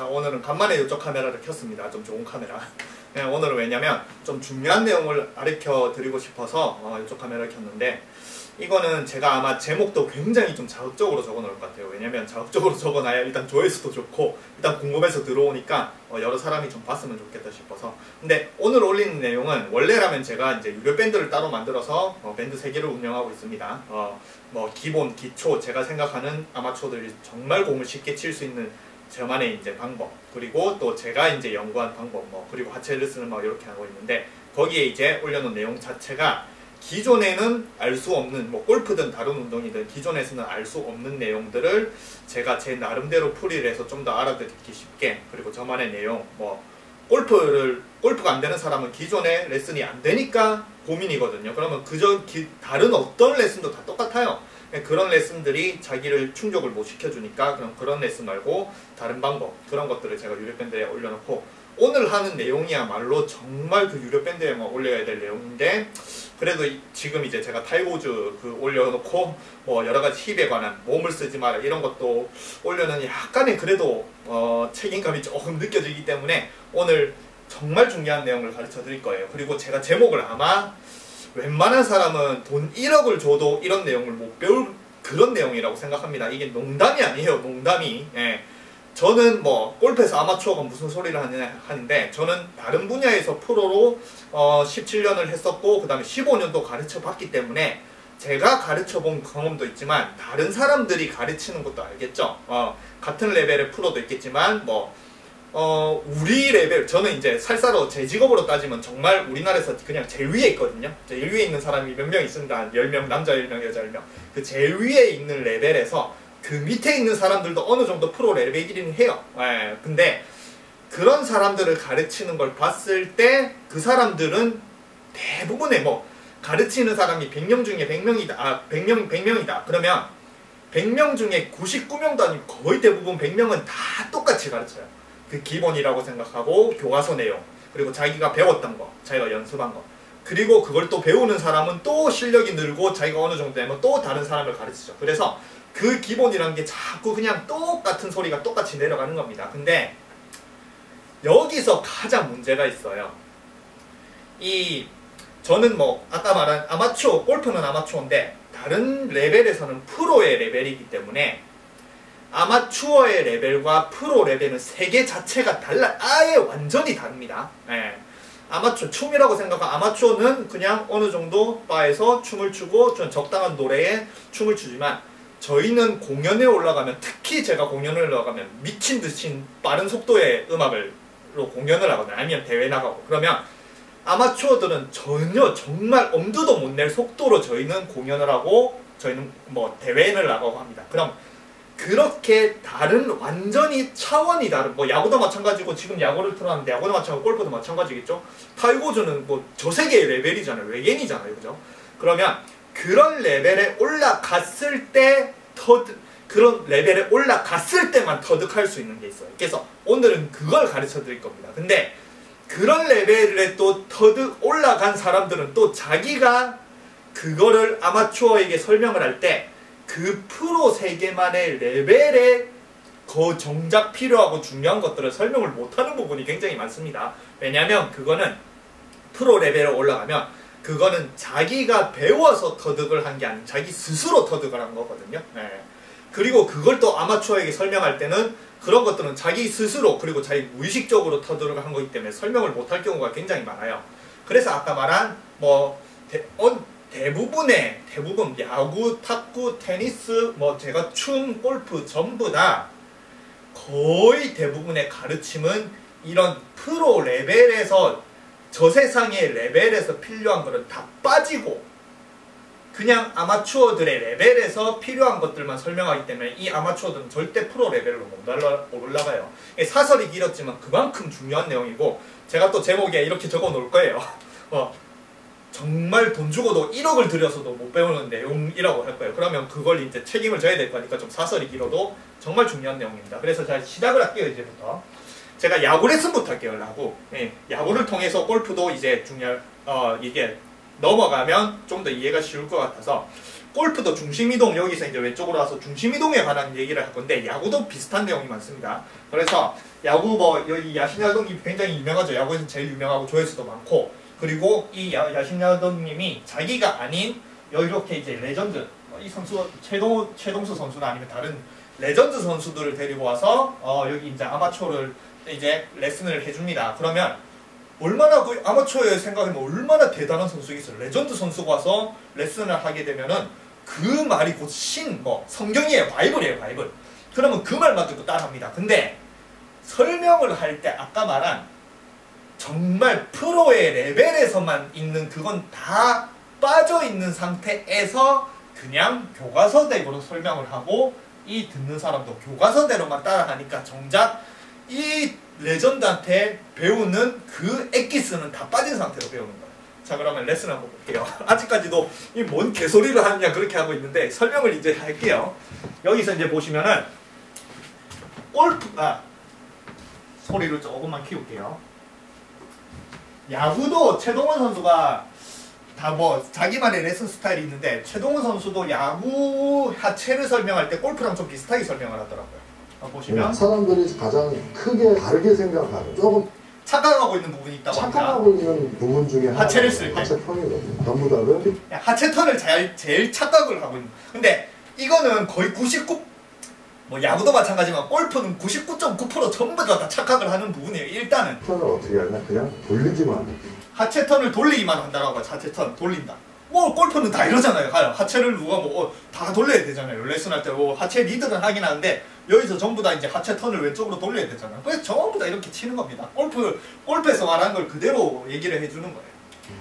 오늘은 간만에 이쪽 카메라를 켰습니다. 좀 좋은 카메라. 네, 오늘은 왜냐면 좀 중요한 내용을 가르쳐 드리고 싶어서 이쪽 카메라를 켰는데, 이거는 제가 아마 제목도 굉장히 좀 자극적으로 적어 놓을 것 같아요. 왜냐면 자극적으로 적어놔야 일단 조회수도 좋고 일단 궁금해서 들어오니까 여러 사람이 좀 봤으면 좋겠다 싶어서. 근데 오늘 올리는 내용은, 원래라면 제가 이제 유료 밴드를 따로 만들어서 밴드 3개를 운영하고 있습니다. 뭐 기본, 기초, 제가 생각하는 아마추어들이 정말 공을 쉽게 칠 수 있는 저만의 이제 방법, 그리고 또 제가 이제 연구한 방법, 그리고 하체 레슨을 막 이렇게 하고 있는데, 거기에 이제 올려놓은 내용 자체가 기존에는 알 수 없는, 뭐 골프든 다른 운동이든 기존에서는 알 수 없는 내용들을 제가 제 나름대로 풀이를 해서 좀 더 알아듣기 쉽게, 그리고 저만의 내용, 뭐 골프가 안 되는 사람은 기존에 레슨이 안 되니까 고민이거든요. 그러면 다른 어떤 레슨도 다 똑같아요. 그런 레슨들이 자기를 충족을 못 시켜주니까 그런 레슨 말고 다른 방법, 그런 것들을 제가 유료밴드에 올려놓고, 오늘 하는 내용이야말로 정말 그 유료밴드에만 올려야 될 내용인데, 그래도 지금 이제 제가 타이거우즈 올려놓고 뭐 여러가지 힙에 관한, 몸을 쓰지 마라 이런 것도 올려는 약간의 그래도 책임감이 조금 느껴지기 때문에 오늘 정말 중요한 내용을 가르쳐 드릴 거예요. 그리고 제가 제목을 아마 웬만한 사람은 돈 1억을 줘도 이런 내용을 못 배울 그런 내용이라고 생각합니다. 이게 농담이 아니에요. 농담이. 예. 저는 뭐 골프에서 아마추어가 무슨 소리를 하는데, 저는 다른 분야에서 프로로 17년을 했었고 그 다음에 15년도 가르쳐 봤기 때문에 제가 가르쳐 본 경험도 있지만, 다른 사람들이 가르치는 것도 알겠죠. 같은 레벨의 프로도 있겠지만, 우리 레벨, 저는 이제 살사로 제 직업으로 따지면 정말 우리나라에서 그냥 제일 위에 있거든요. 제일 위에 있는 사람이 몇 명 있습니다. 10명, 남자 10명, 여자 10명. 그 제일 위에 있는 레벨에서 그 밑에 있는 사람들도 어느 정도 프로 레벨이긴 해요. 예, 근데 그런 사람들을 가르치는 걸 봤을 때 그 사람들은 대부분의, 가르치는 사람이 100명 중에 100명이다. 100명이다. 그러면 100명 중에 99명도 아니고 거의 대부분 100명은 다 똑같이 가르쳐요. 그 기본이라고 생각하고 교과서 내용, 그리고 자기가 배웠던 거, 자기가 연습한 거, 그리고 그걸 또 배우는 사람은 또 실력이 늘고 자기가 어느 정도 되면 또 다른 사람을 가르치죠. 그래서 그 기본이라는 게 자꾸 그냥 똑같은 소리가 똑같이 내려가는 겁니다. 근데 여기서 가장 문제가 있어요. 저는 아까 말한 아마추어, 골프는 아마추어인데 다른 레벨에서는 프로의 레벨이기 때문에 아마추어의 레벨과 프로 레벨은 세계 자체가 아예 완전히 다릅니다. 예. 아마추어, 춤이라고 생각하면 아마추어는 그냥 어느 정도 바에서 춤을 추고 좀 적당한 노래에 춤을 추지만, 저희는 공연에 올라가면, 특히 제가 공연에 올라가면 미친듯이 빠른 속도의 음악으로 공연을 하거든요. 아니면 대회 나가고. 그러면 아마추어들은 전혀 정말 엄두도 못 낼 속도로 저희는 공연을 하고, 저희는 대회를 나가고 합니다. 그럼 그렇게 다른, 완전히 차원이 다른, 야구도 마찬가지고, 지금 야구를 틀어놨는데 야구도 마찬가지고 골프도 마찬가지겠죠. 타이거우즈는 저 세계의 레벨이잖아요. 외계인이잖아요. 그죠? 그러면 그런 레벨에 올라갔을 때 그런 레벨에 올라갔을 때만 터득할 수 있는 게 있어요. 그래서 오늘은 그걸 가르쳐 드릴 겁니다. 근데 그런 레벨에 또 올라간 사람들은 또 자기가 그거를 아마추어에게 설명을 할 때 그 프로 세계만의 레벨에 정작 필요하고 중요한 것들을 설명을 못하는 부분이 굉장히 많습니다. 왜냐하면 그거는 프로 레벨에 올라가면 그거는 자기가 배워서 터득을 한 게 아니고 자기 스스로 터득을 한 거거든요. 네. 그리고 그걸 또 아마추어에게 설명할 때는 그런 것들은 자기 스스로, 그리고 자기 무의식적으로 터득을 한 거기 때문에 설명을 못할 경우가 굉장히 많아요. 그래서 아까 말한 대부분 야구, 탁구, 테니스, 제가 춤, 골프 전부 다 거의 대부분의 가르침은 이런 프로 레벨에서, 저 세상의 레벨에서 필요한 거는 다 빠지고 그냥 아마추어들의 레벨에서 필요한 것들만 설명하기 때문에 이 아마추어들은 절대 프로 레벨로 못 올라가요. 사설이 길었지만 그만큼 중요한 내용이고, 제가 또 제목에 이렇게 적어 놓을 거예요. 정말 돈 주고도 1억을 들여서도 못 배우는 내용이라고 할 거예요. 그러면 그걸 이제 책임을 져야 될 거니까 좀 사설이 길어도 정말 중요한 내용입니다. 그래서 자, 시작을 할게요. 이제부터 제가 야구 레슨부터 할게요. 야구를 통해서 골프도 이제 이게 넘어가면 좀 더 이해가 쉬울 것 같아서, 골프도 중심이동, 여기서 이제 왼쪽으로 와서 중심이동에 관한 얘기를 할 건데 야구도 비슷한 내용이 많습니다. 그래서 야구 뭐 여기 야신야동이 굉장히 유명하죠. 야구에서 제일 유명하고 조회수도 많고, 그리고 이 야신야동님이 자기가 아닌 이렇게 이제 레전드, 이 선수 최동수 선수나 아니면 다른 레전드 선수들을 데리고 와서 여기 이제 아마추어를 이제 레슨을 해줍니다. 그러면 얼마나 그 아마추어의 생각하면 얼마나 대단한 선수겠어요. 레전드 선수가 와서 레슨을 하게 되면은 그 말이 곧 뭐 성경이에요. 바이블이에요. 바이블. 그러면 그 말만 듣고 따라합니다. 근데 설명을 할 때 아까 말한 정말 프로의 레벨에서만 있는 그건 다 빠져있는 상태에서 그냥 교과서대로 설명을 하고 이 듣는 사람도 교과서대로만 따라하니까 정작 이 레전드한테 배우는 그 엑기스는 다 빠진 상태로 배우는 거예요. 자, 그러면 레슨 한번 볼게요. 아직까지도 이 뭔 개소리를 하느냐 그렇게 하고 있는데 설명을 이제 할게요. 여기서 이제 보시면은 소리를 조금만 키울게요. 야구도 최동원 선수가 다 뭐 자기만의 레슨 스타일이 있는데 최동원 선수도 야구 하체를 설명할 때 골프랑 좀 비슷하게 설명을 하더라고요. 보시면 사람들이 가장 크게 다르게 생각하는, 조금 착각하고 있는 부분이 있다고 합니다. 착각하고 있는 부분 중에 하체를 쓸 때 하체 턴이거든요. 전부 다를 하체 턴을 제일 착각을 하고 있는. 근데 이거는 거의 99, 뭐 야구도 마찬가지지만 골프는 99.9% 전부 다 착각을 하는 부분이에요. 일단은 턴을 어떻게 하냐, 그냥 돌리기만 해. 하체 턴을 돌리기만 한다라고 하죠. 하체 턴 돌린다. 뭐 골프는 다 이러잖아요. 하체를 누가 뭐 다 돌려야 되잖아요. 레슨할 때 뭐 하체 리드는 하긴 하는데 여기서 전부 다 이제 하체 턴을 왼쪽으로 돌려야 되잖아요. 그래서 전부 다 이렇게 치는 겁니다. 골프에서 말한 걸 그대로 얘기를 해주는 거예요.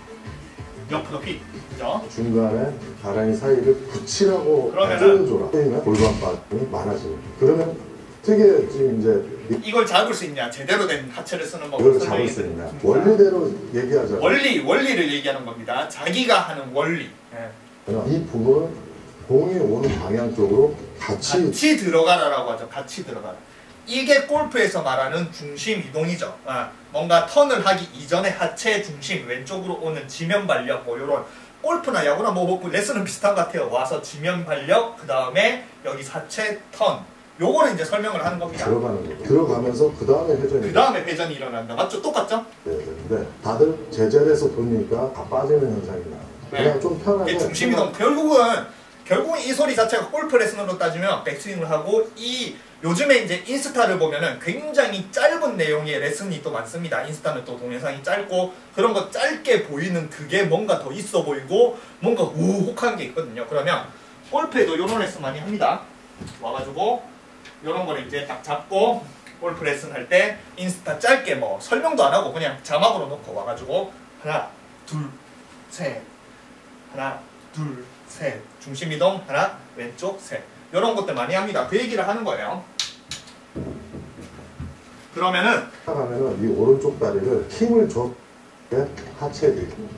옆으로 휙, 그죠? 중간에 가랑이 사이를 붙이라고 그러면은 그러면 골반 빠짐이 많아지는. 그러면 되게 지금 이제 이걸 잡을 수 있냐, 제대로 된 하체를 쓰는 이걸 법을 잡을 수 있냐, 원리대로 얘기하자. 원리를 얘기하는 겁니다. 자기가 하는 원리. 이 부분은 공이 오는 방향 쪽으로 같이 들어가라라고 하죠. 같이 들어가라. 이게 골프에서 말하는 중심 이동이죠. 뭔가 턴을 하기 이전에 하체 중심, 왼쪽으로 오는 지면 발력, 뭐 요런 골프나 야구나 뭐 레슨은 비슷한 것 같아요. 와서 지면 발력, 그 다음에 여기 하체 턴, 요거를 이제 설명을 하는 겁니다. 들어가는 거죠. 들어가면서 그 다음에 회전이 일어난다. 맞죠? 똑같죠? 네. 근데 다들 제자리에서 보니까 다 빠지는 현상이 나요. 그냥 좀 편하게. 중심 이동. 결국은 이 소리 자체가 골프 레슨으로 따지면 백스윙을 하고, 이 요즘에 이제 인스타를 보면은 굉장히 짧은 내용의 레슨이 또 많습니다. 인스타는 또 동영상이 짧고 그런 거 짧게 보이는 그게 뭔가 더 있어 보이고 뭔가 우혹한 게 있거든요. 그러면 골프에도 이런 레슨 많이 합니다. 와가지고 이런 거를 이제 딱 잡고 골프 레슨 할 때 인스타 짧게 뭐 설명도 안 하고 그냥 자막으로 놓고 와가지고 하나 둘 셋, 하나 둘 셋, 중심 이동 하나 왼쪽 셋, 이런 것들 많이 합니다. 그 얘기를 하는 거예요. 그러면은 이 오른쪽 다리를 힘을 줘. 하체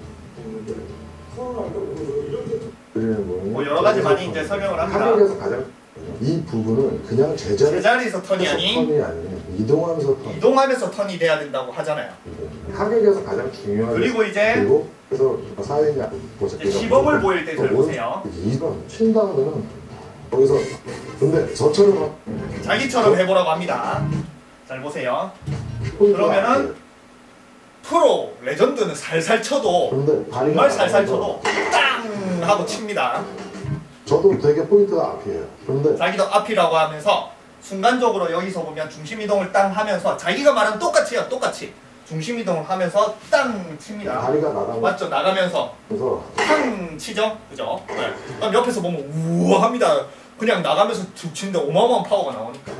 뭐 여러 가지 많이 이제 설명을 합니다. 한국에서 가장 이 부분은 그냥 제자리에서 턴이 아닌 이동하면서 턴이 돼야 된다고 하잖아요. 하객에서 가장 중요한. 그리고 이제 그래서 사회냐 시범을 보일 때 잘 보세요. 이번 친다면은 거기서 근데 저처럼 자기처럼 해보라고 합니다. 잘 보세요. 그러면은 프로 레전드는 살살 쳐도 정말 살살 쳐도 땅 하고 칩니다. 저도 되게 포인트가 앞이에요. 그런데 자기도 앞이라고 하면서 순간적으로 여기서 보면 중심 이동을 땅 하면서 자기가 말한 똑같이요. 똑같이 중심 이동을 하면서 땅 칩니다. 다리가 맞죠? 나가면서 탕 치죠? 그죠? 네. 그럼 옆에서 보면 우와 합니다. 그냥 나가면서 툭 치는데 어마어마한 파워가 나오니까.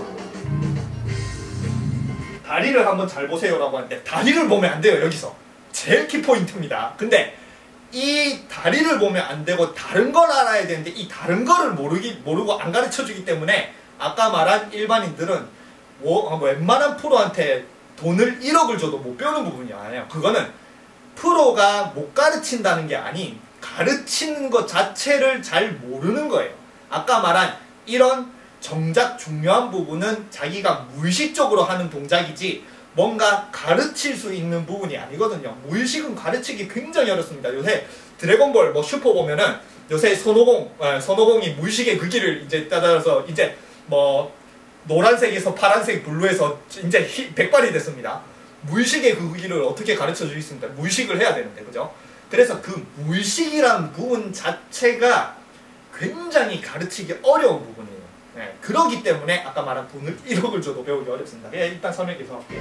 다리를 한번 잘 보세요라고 하는데 다리를 보면 안 돼요. 여기서 제일 키포인트입니다. 근데 이 다리를 보면 안 되고 다른 걸 알아야 되는데 이 다른 거를 모르고 안 가르쳐주기 때문에 아까 말한 일반인들은 웬만한 프로한테 돈을 1억을 줘도 못 배우는 부분이 아니에요. 그거는 프로가 못 가르친다는 게 아닌 가르치는 것 자체를 잘 모르는 거예요. 아까 말한 이런 정작 중요한 부분은 자기가 무의식적으로 하는 동작이지 뭔가 가르칠 수 있는 부분이 아니거든요. 무의식은 가르치기 굉장히 어렵습니다. 요새 드래곤볼 뭐 슈퍼 보면은 요새 손오공이 무의식의 그 길을 이제 따라서 이제 뭐 노란색에서 파란색, 블루에서 이제 백발이 됐습니다. 무의식의 그 길을 어떻게 가르쳐 주겠습니까? 무의식을 해야 되는데, 그죠? 그래서 그 무의식이란 부분 자체가 굉장히 가르치기 어려운 부분이에요. 네, 그러기 때문에 아까 말한 돈을 1억을 줘도 배우기 어렵습니다. 그냥 일단 설명 계속 할게요.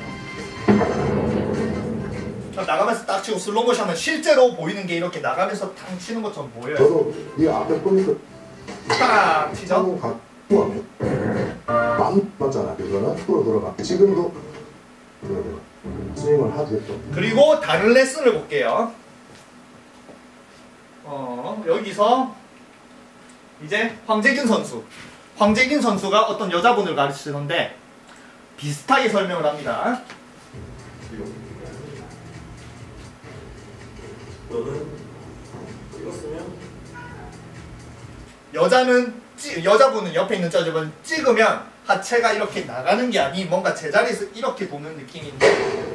나가면서 딱 치고 슬로모션은 실제로 보이는 게 이렇게 나가면서 탕 치는 것처럼 보여요. 저도 이 앞에 보니까 딱 치죠? 맞잖아. 그거는 프로 들어가. 지금도 스윙을 하겠죠. 그리고 다른 레슨을 볼게요. 여기서 이제 황재균 선수가 어떤 여자분을 가르치는데 비슷하게 설명을 합니다. 너는 찍었으면 여자분은 옆에 있는 여자분 찍으면 하체가 이렇게 나가는 게 아니 뭔가 제자리에서 이렇게 도는 느낌인데,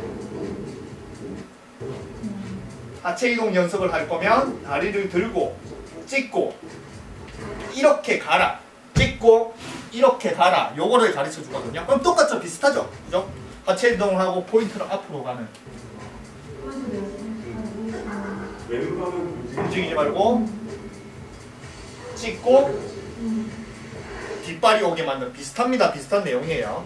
하체 이동 연습을 할 거면 다리를 들고 찍고 이렇게 가라, 찍고 이렇게 가라, 요거를 가르쳐 주거든요. 그럼 똑같죠? 비슷하죠? 그죠? 하체 이동을 하고 포인트를 앞으로 가는, 왼손은 움직이지 말고 찍고 뒷발이 오게 만든, 비슷합니다. 비슷한 내용이에요.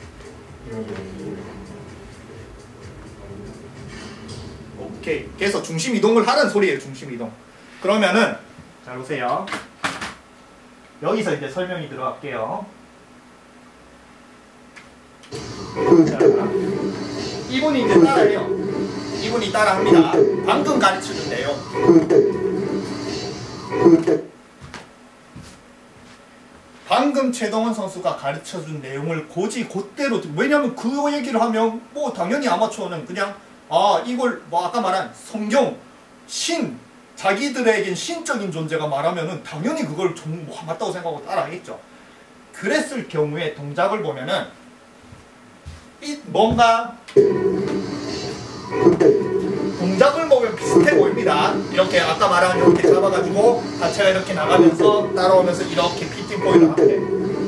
오케이. 그래서 중심 이동을 하는 소리예요. 중심 이동. 그러면은 잘 보세요. 여기서 이제 설명이 들어갈게요. 자, 이분이 이제 따라해요. 이분이 따라합니다. 방금 가르쳐준 내용. 방금 최동원 선수가 가르쳐준 내용을 곧대로, 왜냐면 그 얘기를 하면 뭐 당연히 아마추어는 그냥 이걸 뭐 아까 말한 성경, 자기들에겐 신적인 존재가 말하면은 당연히 그걸 뭐 맞다고 생각하고 따라하겠죠. 그랬을 경우에 동작을 보면은 뭔가 동작을 보면 비슷해 보입니다. 이렇게 아까 말한 이렇게 잡아가지고 하체가 이렇게 나가면서 따라오면서 이렇게 피팅 포인트를 하는데,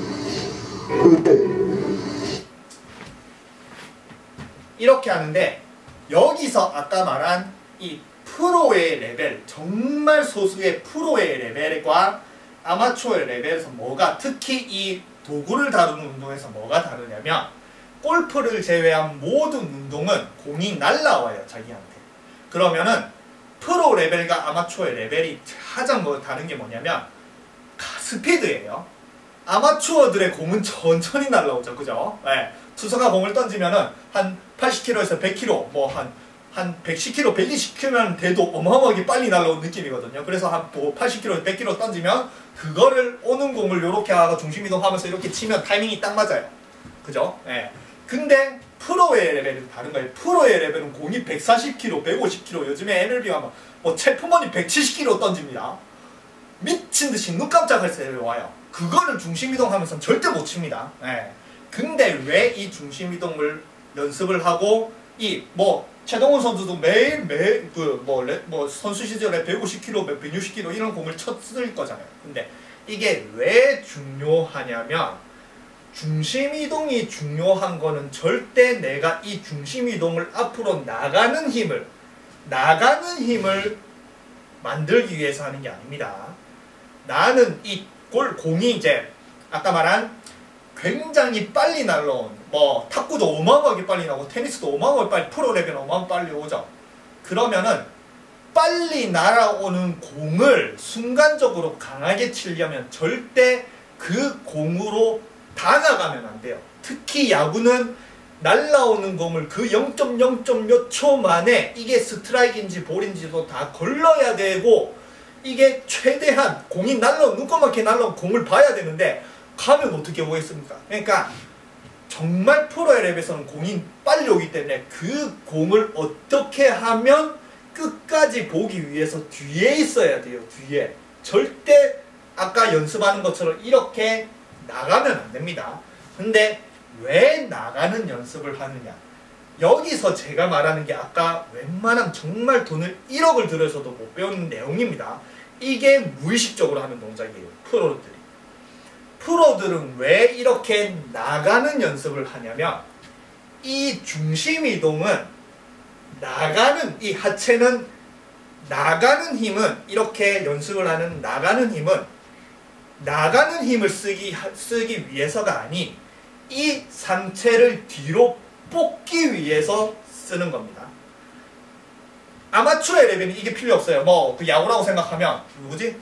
이렇게 하는데 여기서 아까 말한 이 프로의 레벨, 정말 소수의 프로의 레벨과 아마추어의 레벨에서 뭐가, 특히 이 도구를 다루는 운동에서 뭐가 다르냐면, 골프를 제외한 모든 운동은 공이 날라와요, 자기한테. 그러면은 프로 레벨과 아마추어의 레벨이 가장 다른 게 뭐냐면 스피드예요. 아마추어들의 공은 천천히 날라오죠, 그죠? 네. 투수가 공을 던지면은 한 80km에서 100km, 뭐 한 110km, 120km면 돼도 어마어마하게 빨리 날라오는 느낌이거든요. 그래서 한 80km, 100km 던지면 그거를 오는 공을 이렇게 하고 중심 이동하면서 이렇게 치면 타이밍이 딱 맞아요, 그죠? 네. 근데 프로의 레벨은 다른 거예요. 프로의 레벨은 공이 140km, 150km, 요즘에 MLB가 뭐 체프먼이 170km 던집니다. 미친 듯이 눈 깜짝할 새에 와요. 그거를 중심 이동하면서 절대 못 칩니다. 네. 근데 왜 이 중심 이동을 연습을 하고 최동원 선수도 매일 선수 시절에 150km, 160km 이런 공을 쳤을 거잖아요. 근데 이게 왜 중요하냐면, 중심 이동이 중요한 거는 절대 내가 이 중심 이동을 앞으로 나가는 힘을 만들기 위해서 하는 게 아닙니다. 나는 이 공이 이제 아까 말한 굉장히 빨리 날라온, 탁구도 어마어마하게 빨리 나오고 테니스도 어마어마하게 빨리, 프로 레벨은 어마어마하게 빨리 오죠. 그러면은 빨리 날아오는 공을 순간적으로 강하게 치려면 절대 그 공으로 다가가면 안 돼요. 특히 야구는 날라오는 공을 그 0.0. 몇 초 만에 이게 스트라이크인지 볼인지도 다 걸러야 되고, 이게 최대한 공이 눈꺼맣게 날라온 공을 봐야 되는데 가면 어떻게 보겠습니까? 그러니까 정말 프로의 랩에서는 공이 빨리 오기 때문에 그 공을 어떻게 하면 끝까지 보기 위해서 뒤에 있어야 돼요. 뒤에. 절대 아까 연습하는 것처럼 이렇게 나가면 안 됩니다. 근데 왜 나가는 연습을 하느냐? 여기서 제가 말하는 게 아까 웬만하면 정말 돈을 1억을 들여서도 못 배우는 내용입니다. 이게 무의식적으로 하는 동작이에요. 프로들이. 프로들은 왜 이렇게 나가는 연습을 하냐면 이 중심 이동은 나가는 이 하체는 나가는 힘은 이렇게 연습을 하는 나가는 힘을 쓰기 위해서가 아닌 이 상체를 뒤로 뽑기 위해서 쓰는 겁니다. 아마추어 레벨은 이게 필요 없어요. 뭐 그 야구라고 생각하면 누구지?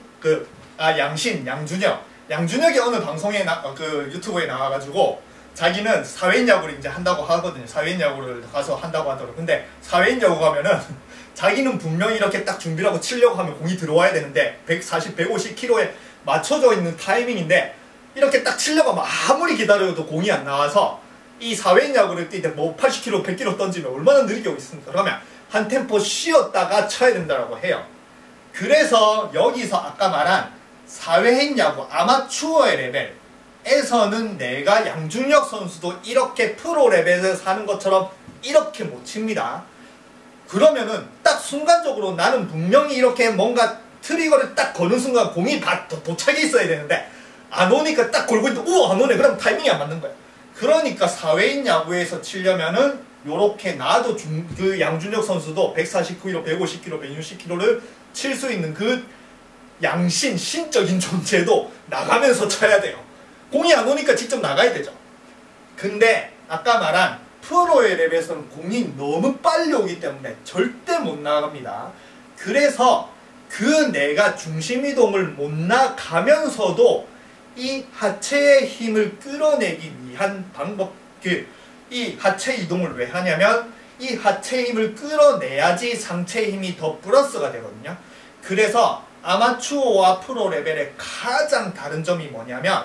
양준혁이 어느 방송에 그 유튜브에 나와가지고 자기는 사회인 야구를 이제 한다고 하거든요. 사회인 야구를 가서 한다고 하더라고요. 근데 사회인 야구 가면은 자기는 분명히 이렇게 딱 준비를 하고 치려고 하면 공이 들어와야 되는데 140, 150km에 맞춰져 있는 타이밍인데 이렇게 딱 치려고 하면 아무리 기다려도 공이 안 나와서 이 사회인 야구를 뛸 때 뭐 80km, 100km 던지면 얼마나 느리게 오겠습니까? 그러면 한 템포 쉬었다가 쳐야 된다고 해요. 그래서 여기서 아까 말한 사회인 야구 아마추어의 레벨에서는 내가 양준혁 선수도 이렇게 프로 레벨에서 하는 것처럼 이렇게 못 칩니다. 그러면은 딱 순간적으로 나는 분명히 이렇게 뭔가 트리거를 딱 거는 순간 공이 다 도착이 있어야 되는데 안 오니까 딱 걸고 있는데 안 오네. 그럼 타이밍이 안 맞는 거야. 그러니까 사회인 야구에서 치려면은 요렇게 나도 그 양준혁 선수도 149km, 150km, 160km를 칠 수 있는 그 신적인 존재도 나가면서 쳐야 돼요. 공이 안 오니까 직접 나가야 되죠. 근데 아까 말한 프로의 레벨에서는 공이 너무 빨리 오기 때문에 절대 못 나갑니다. 그래서 그 내가 중심 이동을 못 나가면서도 이 하체의 힘을 끌어내기 위한 방법, 이 하체 이동을 왜 하냐면 이 하체 힘을 끌어내야지 상체 힘이 더 플러스가 되거든요. 그래서 아마추어와 프로 레벨의 가장 다른 점이 뭐냐면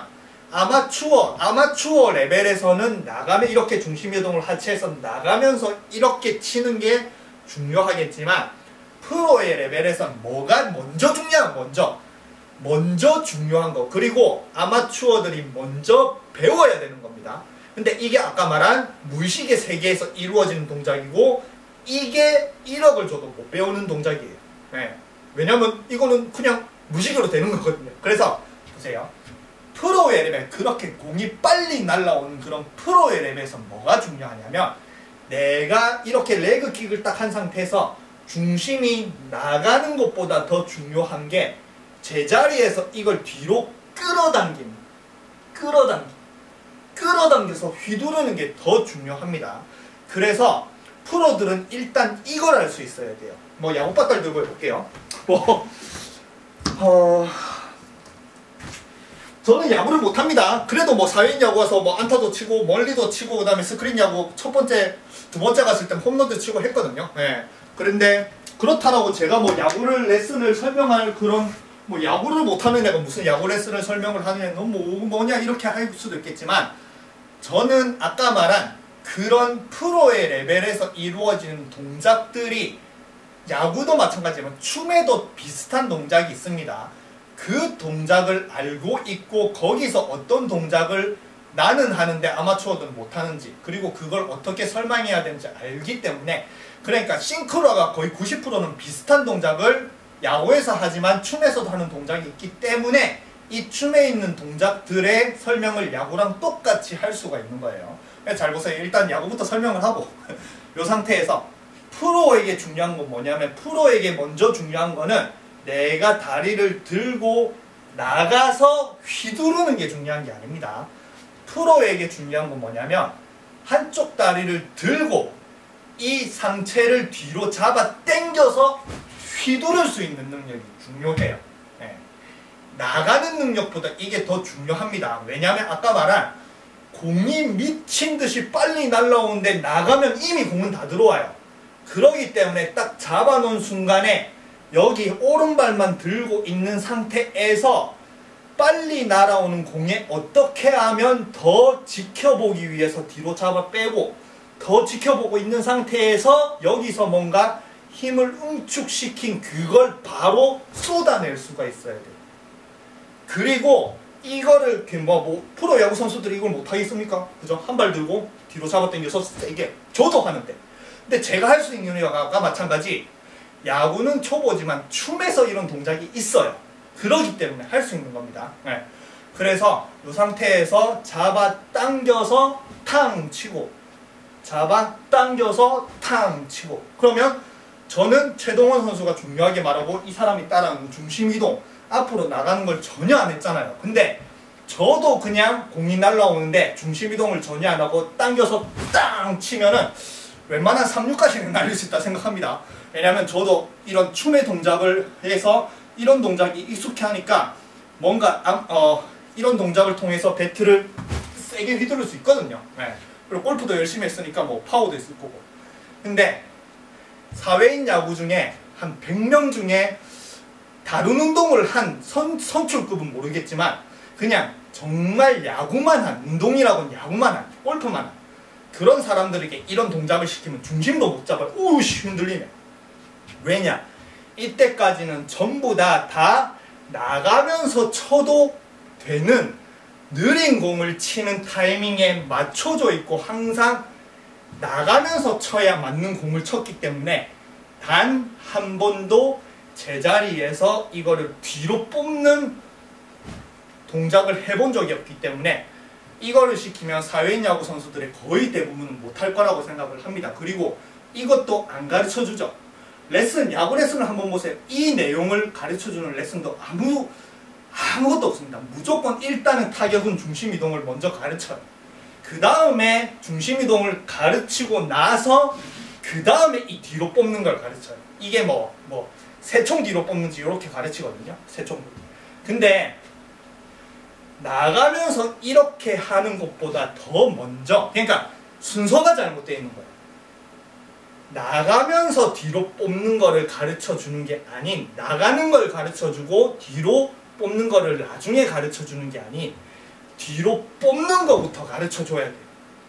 아마추어 레벨에서는 나가면 이렇게 중심 이동을 하체에서 나가면서 이렇게 치는 게 중요하겠지만 프로의 레벨에서는 뭐가 먼저 중요한 거 그리고 아마추어들이 먼저 배워야 되는 겁니다. 근데 이게 아까 말한 무의식의 세계에서 이루어지는 동작이고 이게 1억을 줘도 못 배우는 동작이에요. 네. 왜냐면 이거는 그냥 무식으로 되는 거거든요. 그래서 보세요. 프로의 레벨, 그렇게 공이 빨리 날아오는 그런 프로의 레벨에서 뭐가 중요하냐면 내가 이렇게 레그킥을 딱 한 상태에서 중심이 나가는 것보다 더 중요한 게 제자리에서 이걸 뒤로 끌어당겨서 휘두르는 게 더 중요합니다. 그래서 프로들은 일단 이걸 알 수 있어야 돼요. 뭐 야구바닥 들고 해볼게요. 저는 야구를 못합니다. 그래도 뭐 사회인 야구 와서 뭐 안타도 치고 멀리도 치고 그 다음에 스크린 야구 첫 번째, 두 번째 갔을 땐 홈런도 치고 했거든요. 네. 그런데 그렇다라고 제가 뭐 야구를 레슨을 설명할 그런 뭐 야구를 못하는 애가 무슨 야구 레슨을 설명을 하는 애는 뭐냐 이렇게 할 수도 있겠지만 저는 아까 말한 그런 프로의 레벨에서 이루어지는 동작들이 야구도 마찬가지지만 춤에도 비슷한 동작이 있습니다. 그 동작을 알고 있고 거기서 어떤 동작을 나는 하는데 아마추어들은 못하는지 그리고 그걸 어떻게 설명해야 되는지 알기 때문에 그러니까 싱크로가 거의 90%는 비슷한 동작을 야구에서 하지만 춤에서도 하는 동작이 있기 때문에 이 춤에 있는 동작들의 설명을 야구랑 똑같이 할 수가 있는 거예요. 잘 보세요. 일단 야구부터 설명을 하고 이 상태에서 프로에게 중요한 건 뭐냐면 프로에게 먼저 중요한 거는 내가 다리를 들고 나가서 휘두르는 게 중요한 게 아닙니다. 프로에게 중요한 건 뭐냐면 한쪽 다리를 들고 이 상체를 뒤로 잡아 당겨서 휘두를 수 있는 능력이 중요해요. 네. 나가는 능력보다 이게 더 중요합니다. 왜냐하면 아까 말한 공이 미친 듯이 빨리 날아오는데 나가면 이미 공은 다 들어와요. 그러기 때문에 딱 잡아놓은 순간에 여기 오른발만 들고 있는 상태에서 빨리 날아오는 공에 어떻게 하면 더 지켜보기 위해서 뒤로 잡아 빼고 더 지켜보고 있는 상태에서 여기서 뭔가 힘을 응축시킨 그걸 바로 쏟아낼 수가 있어야 돼요. 그리고 이거를 프로 야구 선수들이 이걸 못하겠습니까? 그죠? 한 발 들고 뒤로 잡아 당겨서 세게 저도 하는데 근데 제가 할 수 있는 이유가 마찬가지 야구는 초보지만 춤에서 이런 동작이 있어요. 그러기 때문에 할 수 있는 겁니다. 네. 그래서 이 상태에서 잡아 당겨서 탕 치고 잡아 당겨서 탕 치고 그러면 저는 최동원 선수가 중요하게 말하고 이 사람이 따라하는 중심이동 앞으로 나가는 걸 전혀 안 했잖아요. 근데 저도 그냥 공이 날라오는데 중심이동을 전혀 안 하고 당겨서 땅 치면은 웬만한 3루까지는 날릴 수 있다 생각합니다. 왜냐면 저도 이런 춤의 동작을 해서 이런 동작이 익숙해 하니까 뭔가 이런 동작을 통해서 배트를 세게 휘두를 수 있거든요. 네. 그리고 골프도 열심히 했으니까 뭐 파워도 있을 거고. 근데 사회인 야구 중에 한 100명 중에 다른 운동을 한 선출급은 모르겠지만 그냥 정말 야구만 한 운동이라고는 야구만 한 골프만 한 그런 사람들에게 이런 동작을 시키면 중심도 못 잡아요. 우씨 흔들리네. 왜냐? 이때까지는 전부 다 나가면서 쳐도 되는 느린 공을 치는 타이밍에 맞춰져 있고 항상 나가면서 쳐야 맞는 공을 쳤기 때문에 단 한 번도 제자리에서 이거를 뒤로 뽑는 동작을 해본 적이 없기 때문에 이거를 시키면 사회인 야구 선수들의 거의 대부분은 못할 거라고 생각을 합니다. 그리고 이것도 안 가르쳐주죠. 야구 레슨을 한번 보세요. 이 내용을 가르쳐주는 레슨도 아무것도 없습니다. 무조건 일단은 타격은 중심이동을 먼저 가르쳐요. 그 다음에 중심이동을 가르치고 나서 그 다음에 이 뒤로 뽑는 걸 가르쳐요. 이게 새총 뒤로 뽑는지 이렇게 가르치거든요. 새총. 근데 나가면서 이렇게 하는 것보다 더 먼저 그러니까 순서가 잘못되어 있는 거예요. 나가면서 뒤로 뽑는 거를 가르쳐 주는 게 아닌 나가는 걸 가르쳐 주고 뒤로 뽑는 거를 나중에 가르쳐 주는 게 아닌 뒤로 뽑는 거부터 가르쳐 줘야 돼요.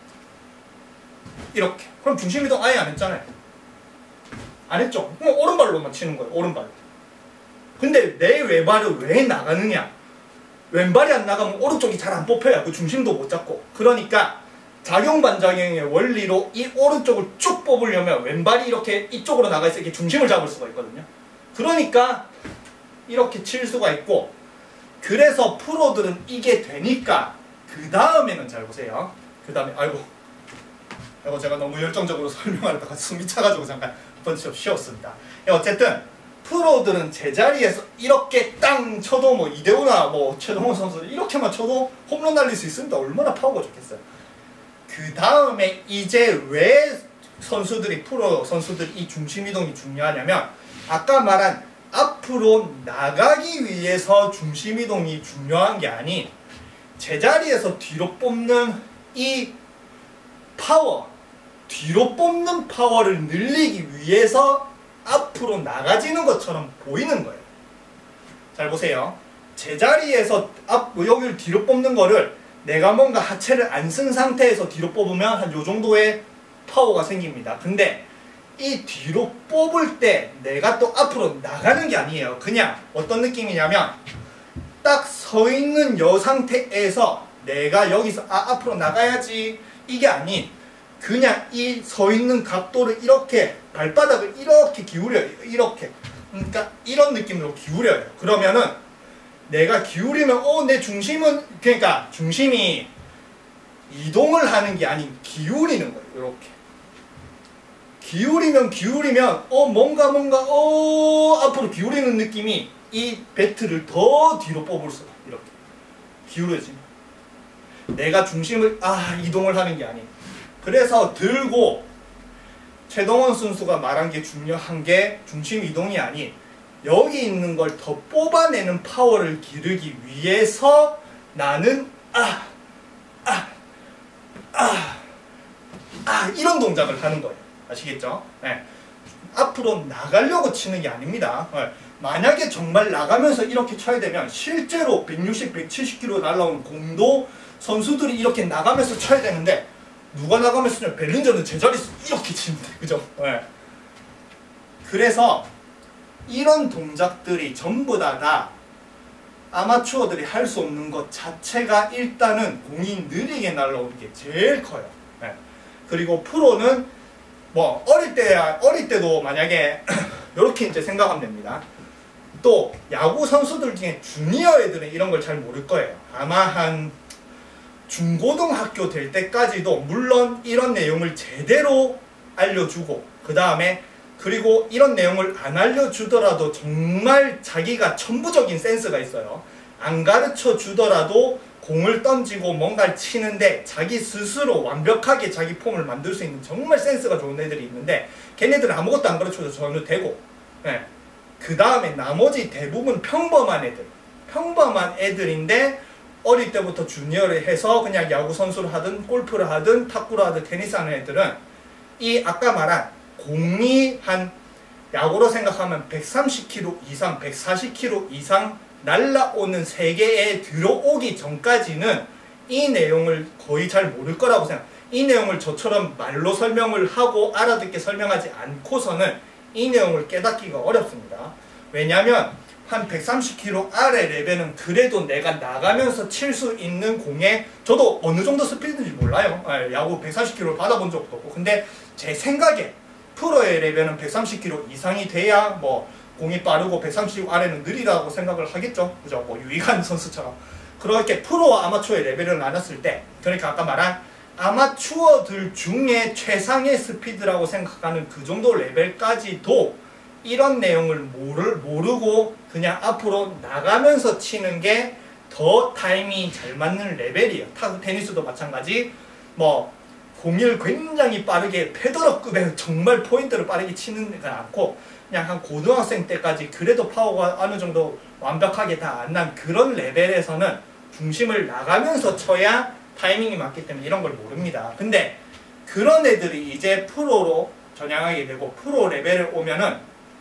이렇게. 그럼 중심이동 아예 안 했잖아요. 안 했죠? 그럼 오른발로만 치는 거예요. 오른발. 근데 내 외발을 왜 나가느냐? 왼발이 안 나가면 오른쪽이 잘 안 뽑혀요. 그 중심도 못 잡고. 그러니까 작용반작용의 원리로 이 오른쪽을 쭉 뽑으려면 왼발이 이렇게 이쪽으로 나가 있어야 중심을 잡을 수가 있거든요. 그러니까 이렇게 칠 수가 있고 그래서 프로들은 이게 되니까 그 다음에는 잘 보세요. 그 다음에 아이고 제가 너무 열정적으로 설명하다가 숨이 차가지고 잠깐 번쩍 쉬었습니다. 어쨌든 프로들은 제자리에서 이렇게 땅 쳐도 이대호나 최동원 선수를 이렇게만 쳐도 홈런 날릴 수 있으니까 얼마나 파워가 좋겠어요. 그 다음에 이제 왜 프로 선수들이 이 중심이동이 중요하냐면 아까 말한 앞으로 나가기 위해서 중심이동이 중요한 게 아닌 제자리에서 뒤로 뽑는 이 파워, 뒤로 뽑는 파워를 늘리기 위해서 앞으로 나가지는 것처럼 보이는 거예요. 잘 보세요. 제자리에서 여기를 뒤로 뽑는 거를 내가 뭔가 하체를 안 쓴 상태에서 뒤로 뽑으면 한 요 정도의 파워가 생깁니다. 근데 이 뒤로 뽑을 때 내가 또 앞으로 나가는 게 아니에요. 그냥 어떤 느낌이냐면 딱 서 있는 요 상태에서 내가 여기서 앞으로 나가야지 이게 아닌 그냥 이 서 있는 각도를 이렇게 발바닥을 이렇게 기울여요. 이렇게. 그러니까 이런 느낌으로 기울여요. 그러면은 내가 기울이면 내 중심은 그러니까 중심이 이동을 하는 게 아닌 기울이는 거예요. 이렇게. 기울이면 뭔가 앞으로 기울이는 느낌이 이 배트를 더 뒤로 뽑을 수가 이렇게 기울여지면 내가 중심을 이동을 하는 게 아닌 그래서 들고 최동원 선수가 말한 게 중요한 게 중심 이동이 아닌 여기 있는 걸 더 뽑아내는 파워를 기르기 위해서 나는 이런 동작을 하는 거예요. 아시겠죠? 네. 앞으로 나가려고 치는 게 아닙니다. 네. 만약에 정말 나가면서 이렇게 쳐야 되면 실제로 160, 170km 날라오는 공도 선수들이 이렇게 나가면서 쳐야 되는데 누가 나가면서 치면 벨린저는 제자리에서 이렇게 치는데 그죠? 네. 그래서 이런 동작들이 전부 다 아마추어들이 할 수 없는 것 자체가 일단은 공이 느리게 날라오는 게 제일 커요. 네. 그리고 프로는 어릴 때도 만약에 이렇게 이제 생각하면 됩니다. 또 야구 선수들 중에 주니어 애들은 이런 걸 잘 모를 거예요. 아마 한 중고등학교 될 때까지도 물론 이런 내용을 제대로 알려주고 그 다음에 그리고 이런 내용을 안 알려주더라도 정말 자기가 천부적인 센스가 있어요. 안 가르쳐 주더라도 공을 던지고 뭔가를 치는데 자기 스스로 완벽하게 자기 폼을 만들 수 있는 정말 센스가 좋은 애들이 있는데 걔네들은 아무것도 안 가르쳐도 저는 되고 그 다음에 나머지 대부분 평범한 애들인데 어릴 때부터 주니어를 해서 그냥 야구 선수를 하든 골프를 하든 탁구를 하든 테니스 하는 애들은 이 아까 말한 공이 한 야구로 생각하면 130km 이상 140km 이상 날라오는 세계에 들어오기 전까지는 이 내용을 거의 잘 모를 거라고 생각해요. 이 내용을 저처럼 말로 설명을 하고 알아듣게 설명하지 않고서는 이 내용을 깨닫기가 어렵습니다. 왜냐하면 한 130km 아래 레벨은 그래도 내가 나가면서 칠 수 있는 공에 저도 어느 정도 스피드인지 몰라요. 야구 140km를 받아본 적도 없고 근데 제 생각에 프로의 레벨은 130km 이상이 돼야 뭐 공이 빠르고 130 아래는 느리다고 생각을 하겠죠. 그죠? 뭐 유희관 선수처럼. 그렇게 프로와 아마추어의 레벨을 나눴을 때 그러니까 아까 말한 아마추어들 중에 최상의 스피드라고 생각하는 그 정도 레벨까지도 이런 내용을 모르고 그냥 앞으로 나가면서 치는 게 더 타이밍이 잘 맞는 레벨이에요. 테니스도 마찬가지. 뭐 공을 굉장히 빠르게 페더러급의 정말 포인트를 빠르게 치는 건 않고 그냥 한 고등학생 때까지 그래도 파워가 어느 정도 완벽하게 다 안 난 그런 레벨에서는 중심을 나가면서 쳐야 타이밍이 맞기 때문에 이런 걸 모릅니다. 근데 그런 애들이 이제 프로로 전향하게 되고 프로 레벨에 오면은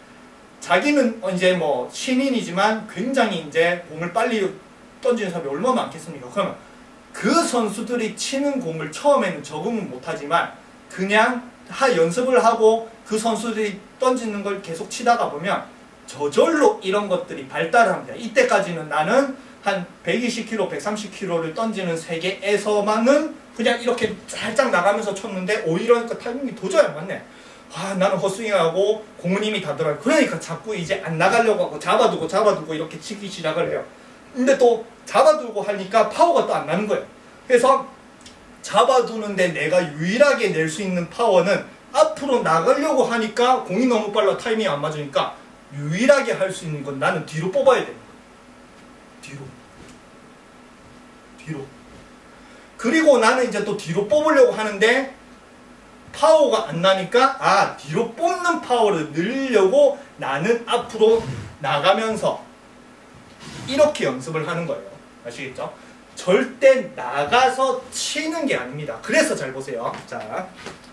자기는 이제 뭐 신인이지만 굉장히 이제 공을 빨리 던지는 사람이 얼마나 많겠습니까? 그러면 그 선수들이 치는 공을 처음에는 적응은 못하지만 그냥 연습을 하고 그 선수들이 던지는 걸 계속 치다가 보면 저절로 이런 것들이 발달을 합니다. 이때까지는 나는 한 120km, 130km를 던지는 세계에서만은 그냥 이렇게 살짝 나가면서 쳤는데 오히려 그 타이밍이 도저히 안 맞네. 나는 헛스윙하고 공은 이미 다 들어요. 그러니까 자꾸 이제 안 나가려고 하고 잡아두고 이렇게 치기 시작을 해요. 근데 또 잡아두고 하니까 파워가 또 안 나는 거예요. 그래서 잡아두는데 내가 유일하게 낼 수 있는 파워는 앞으로 나가려고 하니까 공이 너무 빨라 타이밍이 안 맞으니까 유일하게 할 수 있는 건 나는 뒤로 뽑아야 됩니다. 뒤로. 그리고 나는 이제 또 뒤로 뽑으려고 하는데 파워가 안 나니까 뒤로 뽑는 파워를 늘리려고 나는 앞으로 나가면서 이렇게 연습을 하는 거예요. 아시겠죠? 절대 나가서 치는 게 아닙니다. 그래서 잘 보세요. 자,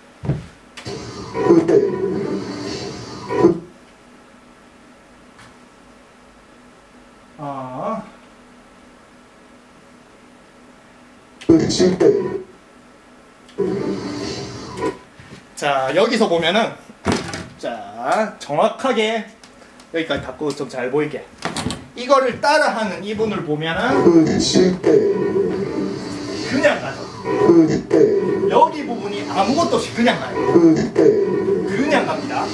자 여기서 보면은 자 정확하게 여기까지 닫고 좀 잘 보이게 이거를 따라하는 이분을 보면은 그냥 가죠. 여기 부분이 아무것도 없이 그냥 가요. 그냥 갑니다.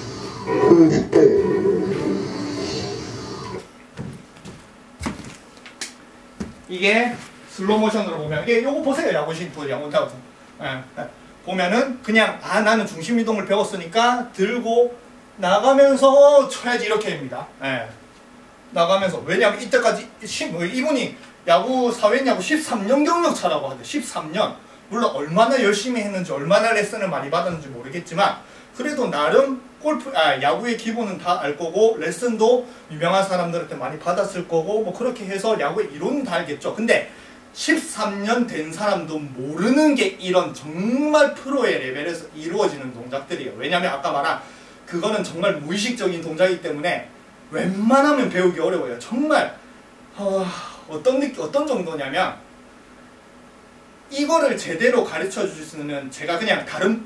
이게 슬로우 모션으로 보면 이게 요거 보세요. 야구신 분이 야구타고 보면은 그냥 나는 중심 이동을 배웠으니까 들고 나가면서 쳐야지 이렇게 됩니다. 나가면서 왜냐하면 이때까지 이분이 사회인 야구 13년 경력 차라고 하대. 13년. 물론 얼마나 열심히 했는지 얼마나 레슨을 많이 받았는지 모르겠지만 그래도 나름 야구의 기본은 다 알 거고 레슨도 유명한 사람들한테 많이 받았을 거고 뭐 그렇게 해서 야구의 이론은 다 알겠죠. 근데 13년 된 사람도 모르는 게 이런 정말 프로의 레벨에서 이루어지는 동작들이에요. 왜냐하면 아까 말한 그거는 정말 무의식적인 동작이기 때문에 웬만하면 배우기 어려워요. 정말 어떤 정도냐면 이거를 제대로 가르쳐 줄 수 있는 제가 그냥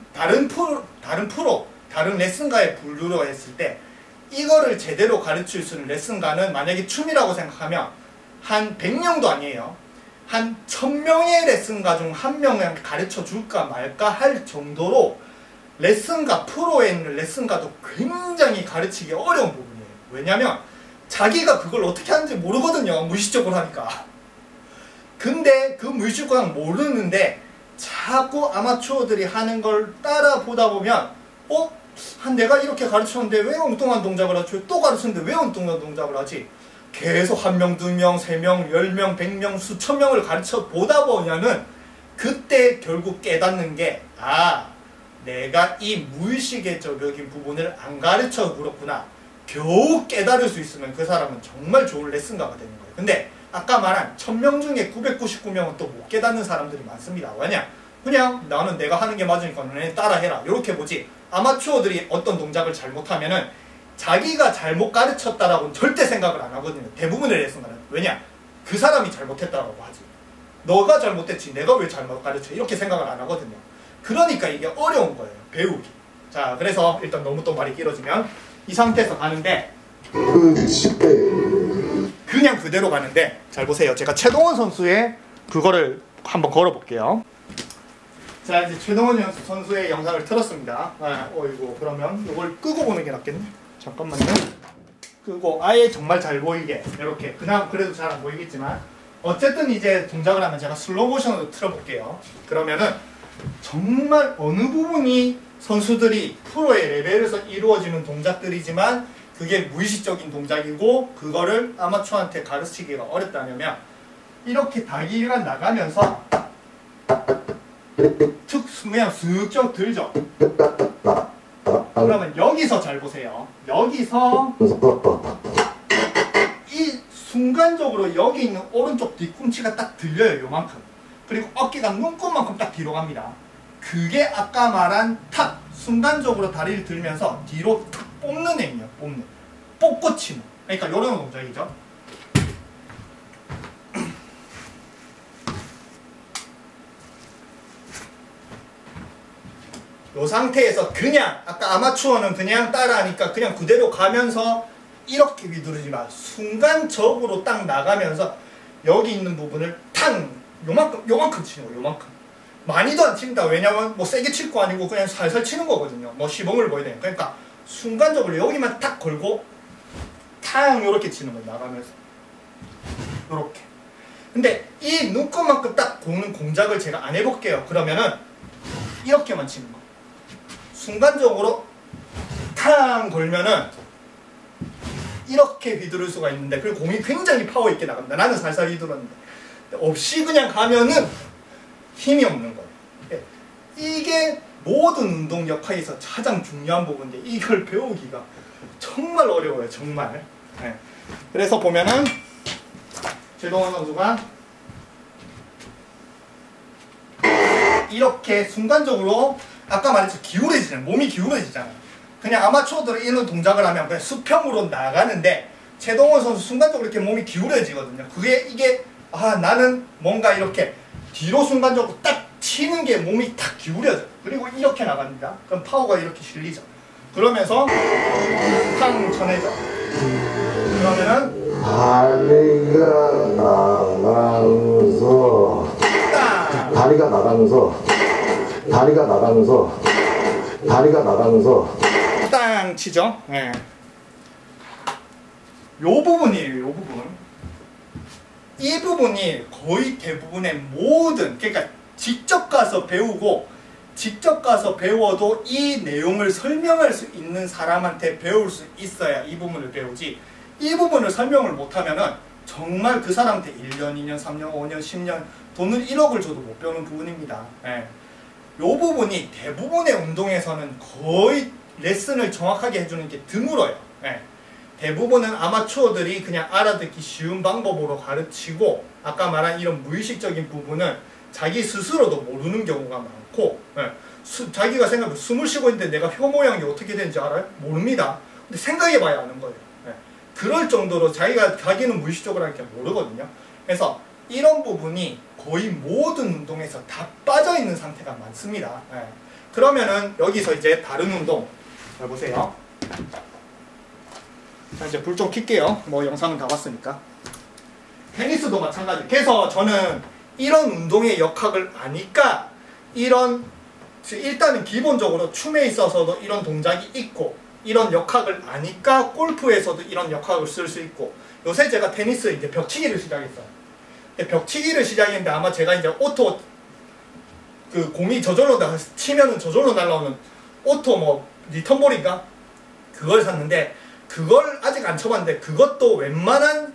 다른 레슨가에 분류로 했을 때 이거를 제대로 가르칠 수 있는 레슨가는 만약에 춤이라고 생각하면 한 100명도 아니에요. 한 1000명의 레슨가 중 한 명을 가르쳐 줄까 말까 할 정도로 레슨가, 프로에 있는 레슨가도 굉장히 가르치기 어려운 부분이에요. 왜냐면 자기가 그걸 어떻게 하는지 모르거든요. 무의식적으로 하니까. 근데 그 무의식적으로 모르는데 자꾸 아마추어들이 하는 걸 따라 보다 보면 내가 이렇게 가르쳤는데 왜 엉뚱한 동작을 하지? 또 가르쳤는데 왜 엉뚱한 동작을 하지? 계속 1명, 2명, 3명, 10명, 100명, 수천 명을 가르쳐 보다 보면은 그때 결국 깨닫는 게 내가 이 무의식의 적인 부분을 안 가르쳐 그렇구나. 겨우 깨달을 수 있으면 그 사람은 정말 좋은 레슨가가 되는 거예요. 근데 아까 말한 1000명 중에 999명은 또 못 깨닫는 사람들이 많습니다. 왜냐? 그냥 나는 내가 하는 게 맞으니까 너네 따라해라 이렇게 보지. 아마추어들이 어떤 동작을 잘못하면은 자기가 잘못 가르쳤다라고는 절대 생각을 안 하거든요. 대부분의 레슨가는. 왜냐? 그 사람이 잘못했다라고 하지. 너가 잘못했지 내가 왜 잘못 가르쳐 이렇게 생각을 안 하거든요. 그러니까 이게 어려운 거예요. 배우기. 자, 그래서 일단 너무 또 말이 길어지면 이 상태에서 가는데 그냥 그대로 가는데 잘 보세요. 제가 최동원 선수의 그거를 한번 걸어볼게요. 자, 이제 최동원 선수의 영상을 틀었습니다. 어이구, 그러면 이걸 끄고 보는 게 낫겠네. 잠깐만요. 끄고 아예 정말 잘 보이게 이렇게. 그냥 그래도 잘 안 보이겠지만 어쨌든 이제 동작을 하면 제가 슬로우 모션으로 틀어볼게요. 그러면은 정말 어느 부분이 선수들이 프로의 레벨에서 이루어지는 동작들이지만 그게 무의식적인 동작이고 그거를 아마추어한테 가르치기가 어렵다면 이렇게 다리가 나가면서 그냥 쓱 들죠. 그러면 여기서 잘 보세요. 여기서 이 순간적으로 여기 있는 오른쪽 뒤꿈치가 딱 들려요. 요만큼. 그리고 어깨가 눈곱만큼 딱 뒤로 갑니다. 그게 아까 말한 탁 순간적으로 다리를 들면서 뒤로 탁 뽑는 행위예요. 뽑고 치는. 그러니까 이런 동작이죠. 이 상태에서 그냥 아까 아마추어는 그냥 따라하니까 그냥 그대로 가면서 이렇게 휘두르지만 순간적으로 딱 나가면서 여기 있는 부분을 탕 요만큼 치는 거예요. 요만큼. 많이도 안 칩니다. 왜냐면 뭐 세게 칠 거 아니고 그냥 살살 치는 거거든요. 뭐 시범을 보여야 되니까. 그러니까 순간적으로 여기만 탁 걸고 탕 요렇게 치는 거예요. 나가면서 요렇게. 근데 이 눈곱만큼 딱 고는 공작을 제가 안 해볼게요. 그러면은 이렇게만 치는 거예요. 순간적으로 탕 걸면은 이렇게 휘두를 수가 있는데 그리고 공이 굉장히 파워 있게 나갑니다. 나는 살살 휘두르는데 없이 그냥 가면은 힘이 없는 거예요. 이게 모든 운동 역할에서 가장 중요한 부분인데 이걸 배우기가 정말 어려워요. 정말. 그래서 보면은 최동원 선수가 이렇게 순간적으로 아까 말했죠. 기울어지잖아요. 몸이 기울어지잖아요. 그냥 아마추어들은 이런 동작을 하면 그냥 수평으로 나가는데 최동원 선수 순간적으로 이렇게 몸이 기울어지거든요. 이게 나는 뭔가 이렇게 뒤로 순간적으로 딱 치는 게 몸이 탁 기울여져. 그리고 이렇게 나갑니다. 그럼 파워가 이렇게 실리죠. 그러면서 탕 쳐내죠. 그러면은 다리가 나가면서 땅 치죠. 네. 요 부분이에요. 요 부분. 이 부분이 거의 대부분의 모든, 그러니까 직접 가서 배우고 직접 가서 배워도 이 내용을 설명할 수 있는 사람한테 배울 수 있어야 이 부분을 배우지, 이 부분을 설명을 못하면은 정말 그 사람한테 1년, 2년, 3년, 5년, 10년 돈을 1억을 줘도 못 배우는 부분입니다. 예. 요 부분이 대부분의 운동에서는 거의 레슨을 정확하게 해주는 게 드물어요. 예. 대부분은 아마추어들이 그냥 알아듣기 쉬운 방법으로 가르치고 아까 말한 이런 무의식적인 부분은 자기 스스로도 모르는 경우가 많고, 예. 자기가 생각해 숨을 쉬고 있는데 내가 혀 모양이 어떻게 되는지 알아요? 모릅니다. 근데 생각해봐야 아는 거예요. 예. 그럴 정도로 자기는 무의식적으로 하니까 모르거든요. 그래서 이런 부분이 거의 모든 운동에서 다 빠져있는 상태가 많습니다. 예. 그러면은 여기서 이제 다른 운동 잘 보세요. 자, 이제 불 좀 켤게요. 뭐 영상은 다 봤으니까. 테니스도 마찬가지. 그래서 저는 이런 운동의 역학을 아니까 일단은 기본적으로 춤에 있어서도 이런 동작이 있고 이런 역학을 아니까 골프에서도 이런 역학을 쓸 수 있고, 요새 제가 테니스 이제 벽치기를 시작했어요. 근데 벽치기를 시작했는데 아마 제가 이제 오토 그 공이 저절로 치면은 저절로 날라오는 오토 뭐 리턴볼인가 그걸 샀는데, 그걸 아직 안 쳐봤는데 그것도 웬만한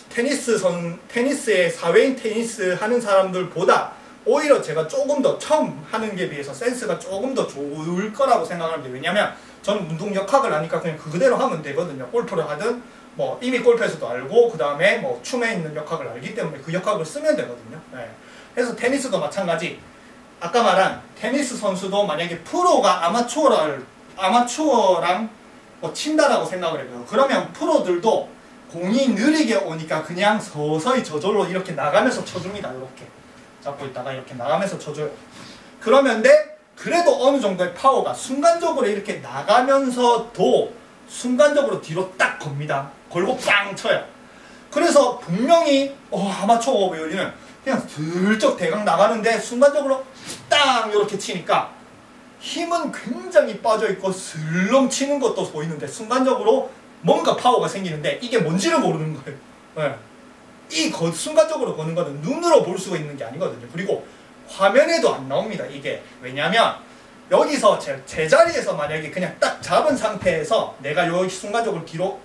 테니스의 사회인 테니스 하는 사람들보다 오히려 제가 조금 더 처음 하는 게 비해서 센스가 조금 더 좋을 거라고 생각합니다. 왜냐면 저는 운동 역학을 아니까 그냥 그대로 하면 되거든요. 골프를 하든 뭐 이미 골프에서도 알고 그 다음에 뭐 춤에 있는 역학을 알기 때문에 그 역학을 쓰면 되거든요. 네. 그래서 테니스도 마찬가지. 아까 말한 테니스 선수도 만약에 프로가 아마추어랑 뭐 친다라고 생각을 해요. 그러면 프로들도 공이 느리게 오니까 그냥 서서히 저절로 이렇게 나가면서 쳐줍니다. 이렇게 잡고 있다가 이렇게 나가면서 쳐줘요. 그러면데 그래도 어느 정도의 파워가 순간적으로 이렇게 나가면서도 순간적으로 뒤로 딱 겁니다. 걸고 빵 쳐요. 그래서 분명히 아마추어 배우리는 그냥 슬쩍 대강 나가는데 순간적으로 땅 이렇게 치니까 힘은 굉장히 빠져있고 슬렁 치는 것도 보이는데 순간적으로 뭔가 파워가 생기는데 이게 뭔지를 모르는 거예요. 네. 순간적으로 거는 거는 눈으로 볼 수가 있는 게 아니거든요. 그리고 화면에도 안 나옵니다. 이게 왜냐면 여기서 제자리에서 만약에 그냥 딱 잡은 상태에서 내가 여기 순간적으로 뒤로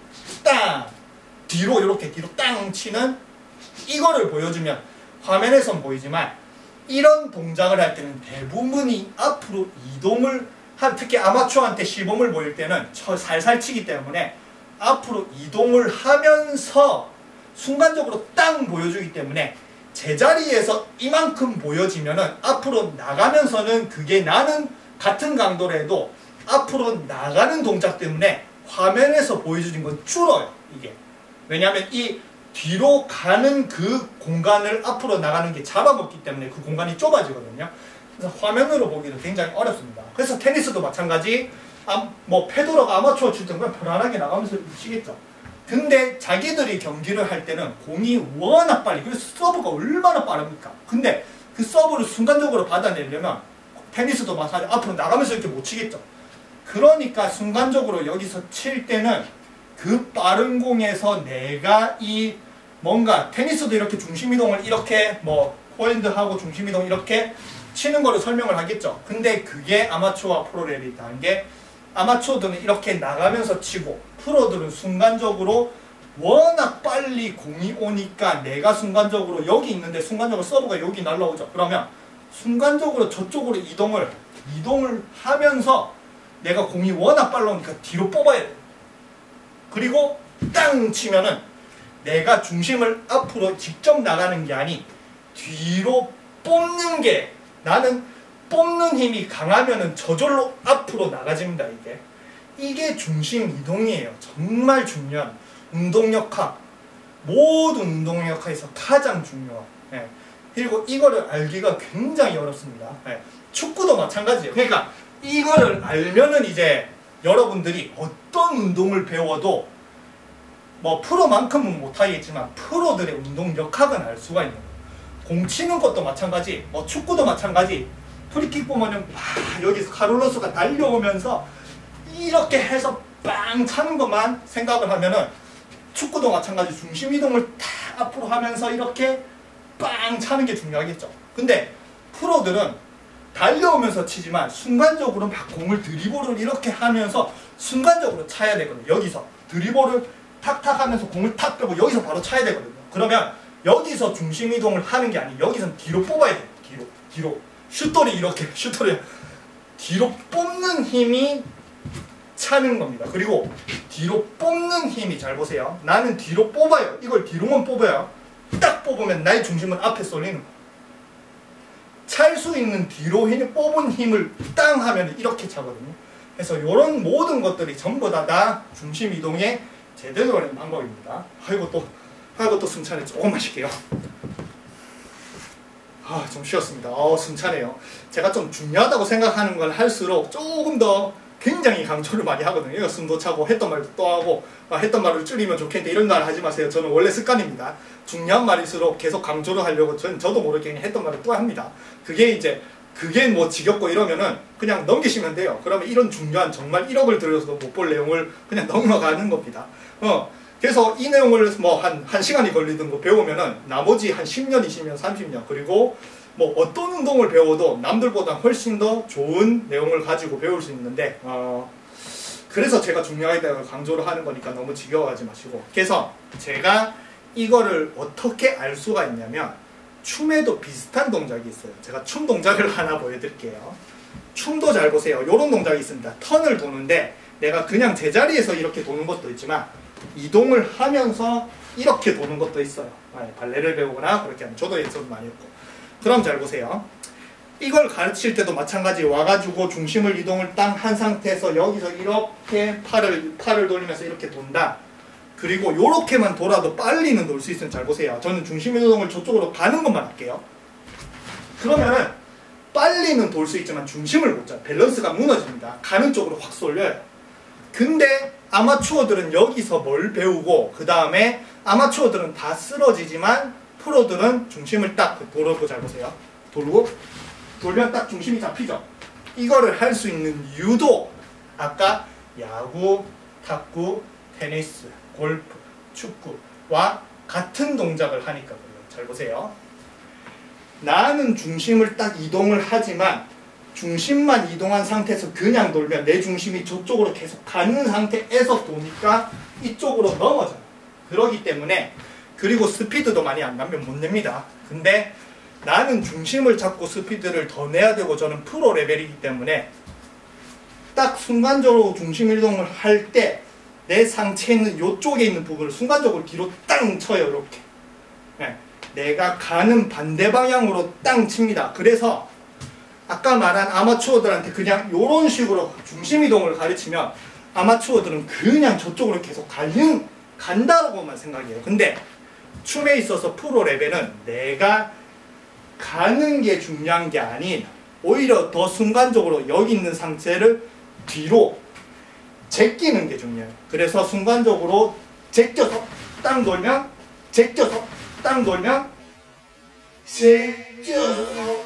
이렇게 뒤로 땅 치는 이거를 보여주면 화면에선 보이지만 이런 동작을 할 때는 대부분이 앞으로 이동을 특히 아마추어한테 시범을 보일 때는 살살 치기 때문에 앞으로 이동을 하면서 순간적으로 땅 보여주기 때문에 제자리에서 이만큼 보여지면은 앞으로 나가면서는 그게 나는 같은 강도라도 앞으로 나가는 동작 때문에 화면에서 보여주는 건 줄어요. 이게 왜냐하면 이 뒤로 가는 그 공간을 앞으로 나가는 게 잡아먹기 때문에 그 공간이 좁아지거든요. 그래서 화면으로 보기도 굉장히 어렵습니다. 그래서 테니스도 마찬가지. 뭐 페더러가 아마추어 칠 때는 편안하게 나가면서 치겠죠. 근데 자기들이 경기를 할 때는 공이 워낙 빨리, 그래서 서브가 얼마나 빠릅니까? 근데 그 서브를 순간적으로 받아내려면 테니스도 마찬가지 앞으로 나가면서 이렇게 못 치겠죠. 그러니까 순간적으로 여기서 칠 때는 그 빠른 공에서 내가 이 뭔가 테니스도 이렇게 중심 이동을 이렇게 뭐 포핸드하고 중심 이동 이렇게 치는 거를 설명을 하겠죠. 근데 그게 아마추어와 프로레벨이 다른 게 아마추어들은 이렇게 나가면서 치고 프로들은 순간적으로 워낙 빨리 공이 오니까 내가 순간적으로 여기 있는데 순간적으로 서브가 여기 날라오죠. 그러면 순간적으로 저쪽으로 이동을 하면서 내가 공이 워낙 빨라 오니까 뒤로 뽑아야 돼. 그리고 땅 치면은 내가 중심을 앞으로 직접 나가는 게 아니 뒤로 뽑는 게, 나는 뽑는 힘이 강하면은 저절로 앞으로 나가집니다. 이게 중심 이동이에요. 정말 중요한 운동역학, 모든 운동역학에서 가장 중요한. 그리고 이거를 알기가 굉장히 어렵습니다. 축구도 마찬가지예요. 그러니까 이거를 알면은 이제 여러분들이 어떤 운동을 배워도 뭐 프로만큼은 못하겠지만 프로들의 운동 역학은 알 수가 있는 거예요. 공 치는 것도 마찬가지, 뭐 축구도 마찬가지. 프리킥 보면은 여기서 카를로스가 달려오면서 이렇게 해서 빵 차는 것만 생각을 하면은 축구도 마찬가지 중심 이동을 다 앞으로 하면서 이렇게 빵 차는 게 중요하겠죠. 근데 프로들은 달려오면서 치지만 순간적으로 막 공을 드리블을 이렇게 하면서 순간적으로 차야 되거든요. 여기서 드리블을 탁탁 하면서 공을 탁 빼고 여기서 바로 차야 되거든요. 그러면 여기서 중심 이동을 하는 게 아니고 여기서는 뒤로 뽑아야 돼요. 뒤로 슛돌이 이렇게 뒤로 뽑는 힘이 차는 겁니다. 그리고 뒤로 뽑는 힘이, 잘 보세요. 나는 뒤로 뽑아요. 이걸 뒤로만 뽑아요. 딱 뽑으면 나의 중심은 앞에 쏠리는 거예요. 찰 수 있는 뒤로 뽑은 힘을 땅 하면 이렇게 차거든요. 그래서 이런 모든 것들이 전부 다 중심 이동의 제대로 하는 방법입니다. 아이고 또 숨차네. 조금 마실게요. 좀 쉬었습니다. 숨차네요. 제가 좀 중요하다고 생각하는 걸 할수록 조금 더 굉장히 강조를 많이 하거든요. 숨도 차고 했던 말도 또 하고 했던 말을 줄이면 좋겠는데 이런 말 하지 마세요. 저는 원래 습관입니다. 중요한 말일수록 계속 강조를 하려고 저도 모르게 했던 말을 또 합니다. 그게 이제 그게 뭐 지겹고 이러면은 그냥 넘기시면 돼요. 그러면 이런 중요한 정말 1억을 들여서도 못 볼 내용을 그냥 넘어가는 겁니다. 그래서 이 내용을 뭐 한 시간이 걸리든 거 배우면은 나머지 한 10년, 20년, 30년 그리고 뭐 어떤 운동을 배워도 남들보다 훨씬 더 좋은 내용을 가지고 배울 수 있는데 그래서 제가 중요하다고 강조를 하는 거니까 너무 지겨워하지 마시고. 그래서 제가 이거를 어떻게 알 수가 있냐면 춤에도 비슷한 동작이 있어요. 제가 춤 동작을 하나 보여드릴게요. 춤도 잘 보세요. 이런 동작이 있습니다. 턴을 도는데 내가 그냥 제자리에서 이렇게 도는 것도 있지만 이동을 하면서 이렇게 도는 것도 있어요. 발레를 배우거나 그렇게 하면 저도 예전 많이 했고. 그럼 잘 보세요. 이걸 가르칠 때도 마찬가지 와가지고 중심을 이동을 딱 한 상태에서 여기서 이렇게 팔을 돌리면서 이렇게 돈다. 그리고 요렇게만 돌아도 빨리는 돌 수 있으면 잘 보세요. 저는 중심 이동을 저쪽으로 가는 것만 할게요. 그러면은 빨리는 돌 수 있지만 중심을 못 잡아요. 밸런스가 무너집니다. 가는 쪽으로 확 쏠려요. 근데 아마추어들은 여기서 뭘 배우고 그 다음에 아마추어들은 다 쓰러지지만 프로들은 중심을 딱 돌고 잘 보세요. 돌면 딱 중심이 잡히죠. 이거를 할 수 있는 이유도 아까 야구, 탁구, 테니스, 골프, 축구와 같은 동작을 하니까 그래요. 잘 보세요. 나는 중심을 딱 이동을 하지만 중심만 이동한 상태에서 그냥 돌면 내 중심이 저쪽으로 계속 가는 상태에서 도니까 이쪽으로 넘어져요. 그러기 때문에 그리고 스피드도 많이 안 나면 못 냅니다. 근데 나는 중심을 잡고 스피드를 더 내야 되고 저는 프로 레벨이기 때문에 딱 순간적으로 중심 이동을 할 때 내 상체에 있는 이쪽에 있는 부분을 순간적으로 뒤로 땅 쳐요. 이렇게. 네. 내가 가는 반대 방향으로 땅 칩니다. 그래서 아까 말한 아마추어들한테 그냥 이런 식으로 중심 이동을 가르치면 아마추어들은 그냥 저쪽으로 계속 간다고만 생각해요. 근데 춤에 있어서 프로 레벨은 내가 가는 게 중요한 게 아닌 오히려 더 순간적으로 여기 있는 상체를 뒤로 제끼는 게 중요해요. 그래서 순간적으로 제껴서 땅 돌면 제껴서 땅 돌면 제껴서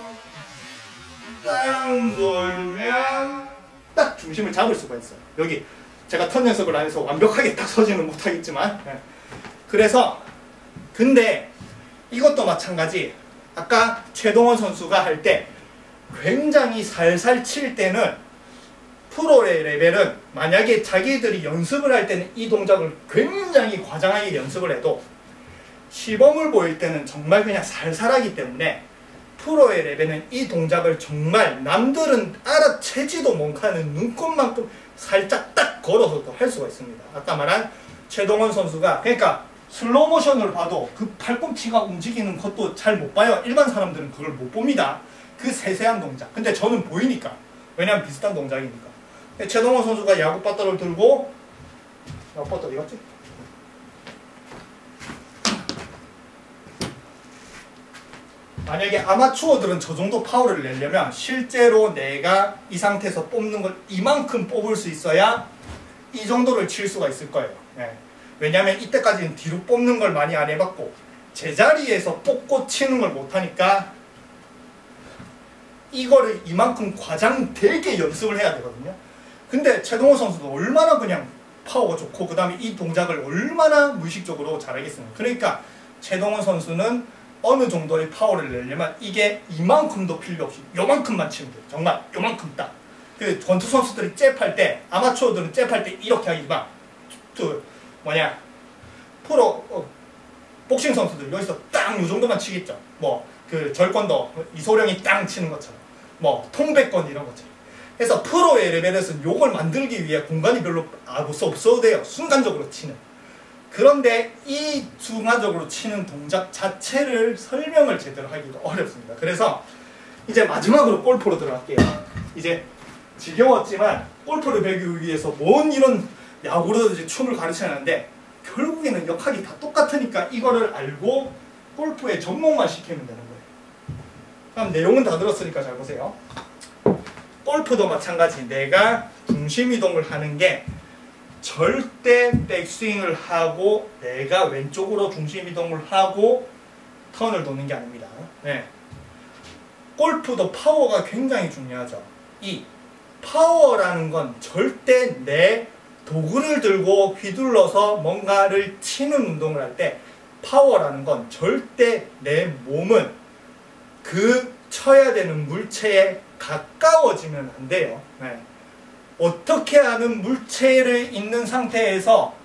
땅 돌면 딱 중심을 잡을 수가 있어요. 여기 제가 턴 연습을 안 해서 완벽하게 딱 서지는 못하겠지만 그래서 근데 이것도 마찬가지. 아까 최동원 선수가 할 때 굉장히 살살 칠 때는 프로의 레벨은 만약에 자기들이 연습을 할 때는 이 동작을 굉장히 과장하게 연습을 해도 시범을 보일 때는 정말 그냥 살살하기 때문에 프로의 레벨은 이 동작을 정말 남들은 알아채지도 못하는 눈곱만큼 살짝 딱 걸어서도 할 수가 있습니다. 아까 말한 최동원 선수가 그러니까 슬로우 모션을 봐도 그 팔꿈치가 움직이는 것도 잘 못 봐요. 일반 사람들은 그걸 못 봅니다. 그 세세한 동작. 근데 저는 보이니까. 왜냐면 비슷한 동작이니까. 최동원 선수가 야구 배터를 들고 야구 배터 어디 갔지? 만약에 아마추어들은 저 정도 파워를 내려면 실제로 내가 이 상태에서 뽑는 걸 이만큼 뽑을 수 있어야 이 정도를 칠 수가 있을 거예요. 네. 왜냐하면 이때까지는 뒤로 뽑는 걸 많이 안 해봤고 제자리에서 뽑고 치는 걸 못하니까 이거를 이만큼 과장되게 연습을 해야 되거든요. 근데 최동호 선수도 얼마나 그냥 파워가 좋고 그 다음에 이 동작을 얼마나 무의식적으로 잘하겠습니까. 그러니까 최동호 선수는 어느 정도의 파워를 내려면 이게 이만큼도 필요 없이 요만큼만 치면 돼요. 정말 요만큼 딱. 그 권투 선수들이 잽할 때 아마추어들은 잽할 때 이렇게 하기만 프로 복싱 선수들 여기서 땅 요 정도만 치겠죠. 뭐 그 절권도 이소룡이 땅 치는 것처럼 뭐 통백권 이런 것처럼. 그래서 프로의 레벨에서는 요걸 만들기 위해 공간이 별로 없어도 돼요. 순간적으로 치는. 그런데 이 순간적으로 치는 동작 자체를 설명을 제대로 하기가 어렵습니다. 그래서 이제 마지막으로 골프로 들어갈게요. 이제 지겨웠지만 골프를 배우기 위해서 뭔 이런 야구로든지 춤을 가르치는데 결국에는 역학이 다 똑같으니까 이거를 알고 골프에 접목만 시키면 되는 거예요. 그럼 내용은 다 들었으니까 잘 보세요. 골프도 마찬가지. 내가 중심 이동을 하는 게 절대 백스윙을 하고 내가 왼쪽으로 중심 이동을 하고 턴을 도는 게 아닙니다. 네. 골프도 파워가 굉장히 중요하죠. 이 파워라는 건 절대 내 도구를 들고 휘둘러서 뭔가를 치는 운동을 할 때 파워라는 건 절대 내 몸은 그 쳐야 되는 물체에 가까워지면 안 돼요. 네. 어떻게 하는 물체를 있는 상태에서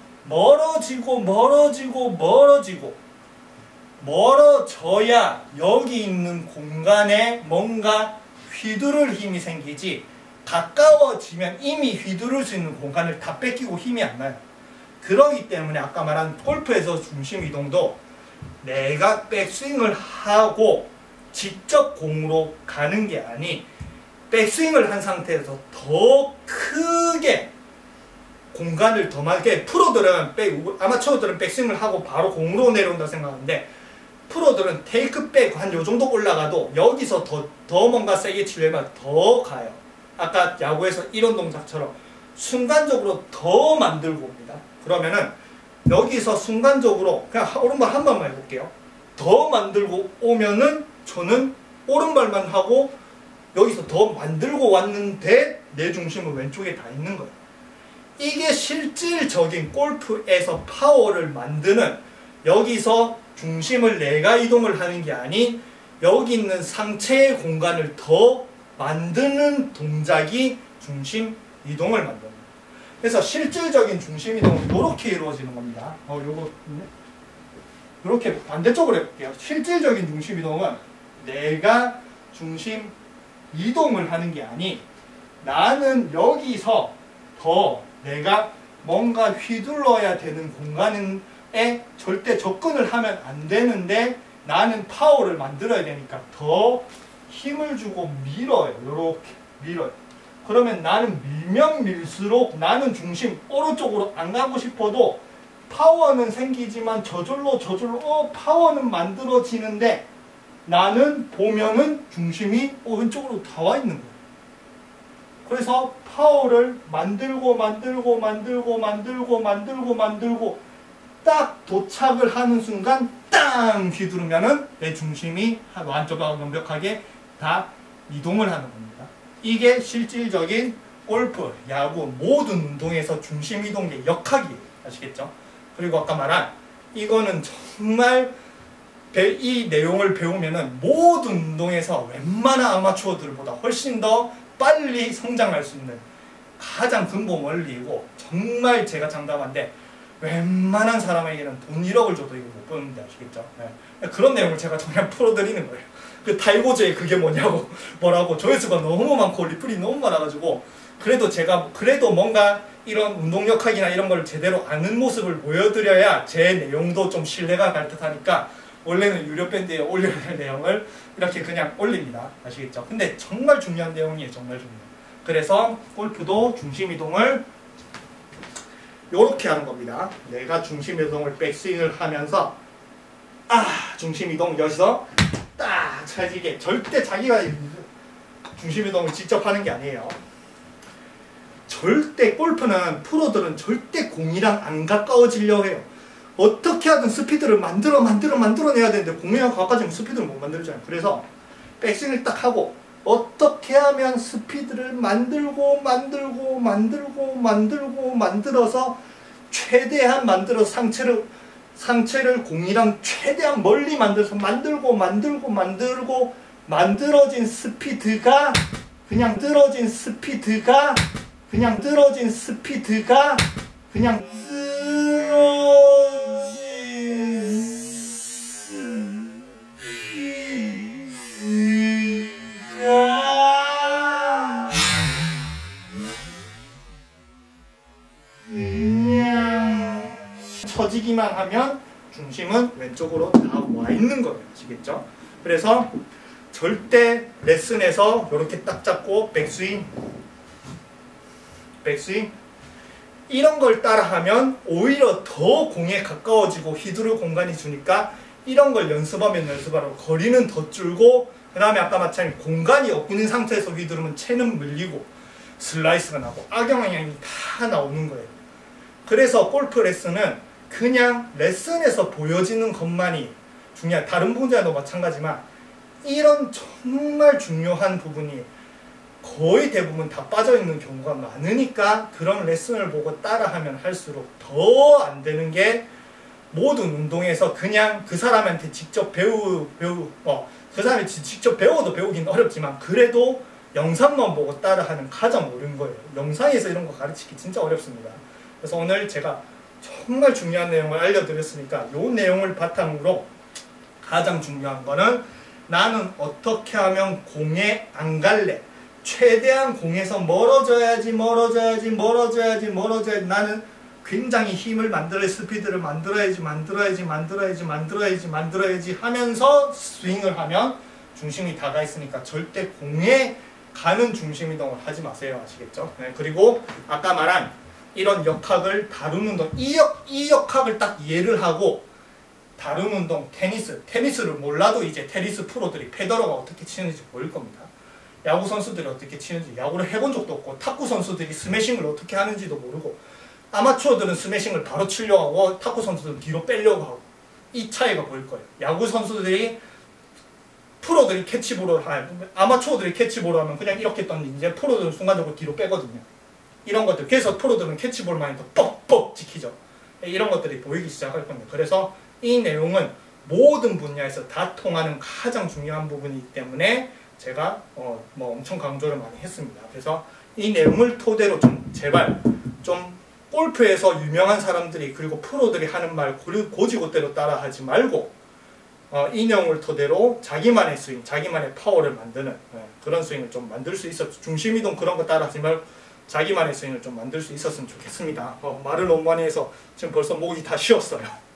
멀어져야 여기 있는 공간에 뭔가 휘두를 힘이 생기지, 가까워지면 이미 휘두를 수 있는 공간을 다 뺏기고 힘이 안 나요. 그러기 때문에 아까 말한 골프에서 중심 이동도 내가 백스윙을 하고 직접 공으로 가는 게 아닌 백스윙을 한 상태에서 더 크게 공간을 더 많게, 프로들은 아마추어들은 백스윙을 하고 바로 공으로 내려온다 생각하는데 프로들은 테이크백 한 요정도 올라가도 여기서 더 뭔가 세게 치려면 더 가요. 아까 야구에서 이런 동작처럼 순간적으로 더 만들고 옵니다. 그러면은 여기서 순간적으로 그냥 오른발 한 번만 해볼게요. 더 만들고 오면은 저는 오른발만 하고 여기서 더 만들고 왔는데 내 중심은 왼쪽에 다 있는 거예요. 이게 실질적인 골프에서 파워를 만드는, 여기서 중심을 내가 이동을 하는 게 아닌 여기 있는 상체의 공간을 더 만드는 동작이 중심 이동을 만듭니다. 그래서 실질적인 중심 이동은 이렇게 이루어지는 겁니다. 요거 이렇게 반대쪽으로 해볼게요. 실질적인 중심 이동은 내가 중심 이동을 하는 게 아닌 나는 여기서 더 내가 뭔가 휘둘러야 되는 공간에 절대 접근을 하면 안 되는데 나는 파워를 만들어야 되니까 더 힘을 주고 밀어요. 이렇게 밀어요. 그러면 나는 밀면 밀수록 나는 중심 오른쪽으로 안 가고 싶어도 파워는 생기지만 저절로 파워는 만들어지는데 나는 보면은 중심이 왼쪽으로 다 와 있는 거예요. 그래서 파워를 만들고 딱 도착을 하는 순간 땅 휘두르면은 내 중심이 완전하고 완벽하게 다 이동을 하는 겁니다. 이게 실질적인 골프, 야구 모든 운동에서 중심 이동의 역학이에요. 아시겠죠? 그리고 아까 말한 이거는 정말 이 내용을 배우면은 모든 운동에서 웬만한 아마추어들보다 훨씬 더 빨리 성장할 수 있는 가장 근본 원리이고, 정말 제가 장담한데 웬만한 사람에게는 돈 1억을 줘도 이거 못 보는데 아시겠죠? 네. 그런 내용을 제가 그냥 풀어드리는 거예요. 그 탈고제에 그게 뭐라고 조회수가 너무 많고 리플이 너무 많아가지고 그래도 뭔가 이런 운동 역학이나 이런 걸 제대로 아는 모습을 보여드려야 제 내용도 좀 신뢰가 갈 듯하니까 원래는 유료 밴드에 올려야 할 내용을 이렇게 그냥 올립니다. 아시겠죠? 근데 정말 중요한 내용이에요. 정말 중요해요. 그래서 골프도 중심 이동을 요렇게 하는 겁니다. 내가 중심 이동을 백스윙을 하면서 중심 이동 여기서 딱 찰지게, 절대 자기가 중심 이동을 직접 하는 게 아니에요. 절대 골프는 프로들은 절대 공이랑 안 가까워지려고 해요. 어떻게 하든 스피드를 만들어내야 되는데 공이랑 가까워지면 스피드를 못 만들잖아요. 그래서 백스윙을 딱 하고 어떻게 하면 스피드를 만들어서 최대한 만들어서 상체를 공이랑 최대한 멀리 만들어서 만들어진 스피드가 처지기만 하면 중심은 왼쪽으로 다 와 있는 거예요. 아시겠죠? 그래서 절대 레슨에서 이렇게 딱 잡고 백스윙 이런 걸 따라하면 오히려 더 공에 가까워지고 휘두를 공간이 주니까 이런 걸 연습하면 연습하라고 거리는 더 줄고, 그 다음에 아까 마찬가지 공간이 없는 상태에서 휘두르면 채는 물리고 슬라이스가 나고 악영향이 다 나오는 거예요. 그래서 골프 레슨은 그냥 레슨에서 보여지는 것만이 중요한, 다른 분야도 마찬가지지만 이런 정말 중요한 부분이 거의 대부분 다 빠져있는 경우가 많으니까 그런 레슨을 보고 따라하면 할수록 더 안 되는 게 모든 운동에서 그냥 그 사람한테 직접 그 사람이 직접 배워도 배우긴 어렵지만 그래도 영상만 보고 따라하는 가장 옳은 거예요. 영상에서 이런 거 가르치기 진짜 어렵습니다. 그래서 오늘 제가 정말 중요한 내용을 알려드렸으니까 이 내용을 바탕으로 가장 중요한 거는 나는 어떻게 하면 공에 안 갈래. 최대한 공에서 멀어져야지 나는 굉장히 힘을 스피드를 만들어야지 하면서 스윙을 하면 중심이 다가 있으니까 절대 공에 가는 중심 이동을 하지 마세요. 아시겠죠? 네, 그리고 아까 말한 이런 역학을 다루는 운동, 이 역학을 딱 이해를 하고 다른 운동, 테니스를 몰라도 이제 테니스 프로들이 페더러가 어떻게 치는지 보일 겁니다. 야구 선수들이 어떻게 치는지 야구를 해본 적도 없고 탁구 선수들이 스매싱을 어떻게 하는지도 모르고 아마추어들은 스매싱을 바로 치려고 하고 탁구 선수들은 뒤로 빼려고 하고 이 차이가 보일 거예요. 야구 선수들이 프로들이 캐치볼을 아마추어들이 캐치볼을 하면 그냥 이렇게 던지는데 이제 프로들은 순간적으로 뒤로 빼거든요. 이런 것들. 그래서 프로들은 캐치볼만이 더 뻑뻑 지키죠. 이런 것들이 보이기 시작할 겁니다. 그래서 이 내용은 모든 분야에서 다 통하는 가장 중요한 부분이기 때문에 제가 엄청 강조를 많이 했습니다. 그래서 이 내용을 토대로 좀 제발 좀 골프에서 유명한 사람들이 그리고 프로들이 하는 말 고지고대로 따라하지 말고 이 내용을 토대로 자기만의 스윙, 자기만의 파워를 만드는 그런 스윙을 좀 만들 수 있었죠. 중심이동 그런 거 따라하지 말고 자기만의 스윙을 좀 만들 수 있었으면 좋겠습니다. 말을 너무 많이 해서 지금 벌써 목이 다 쉬었어요.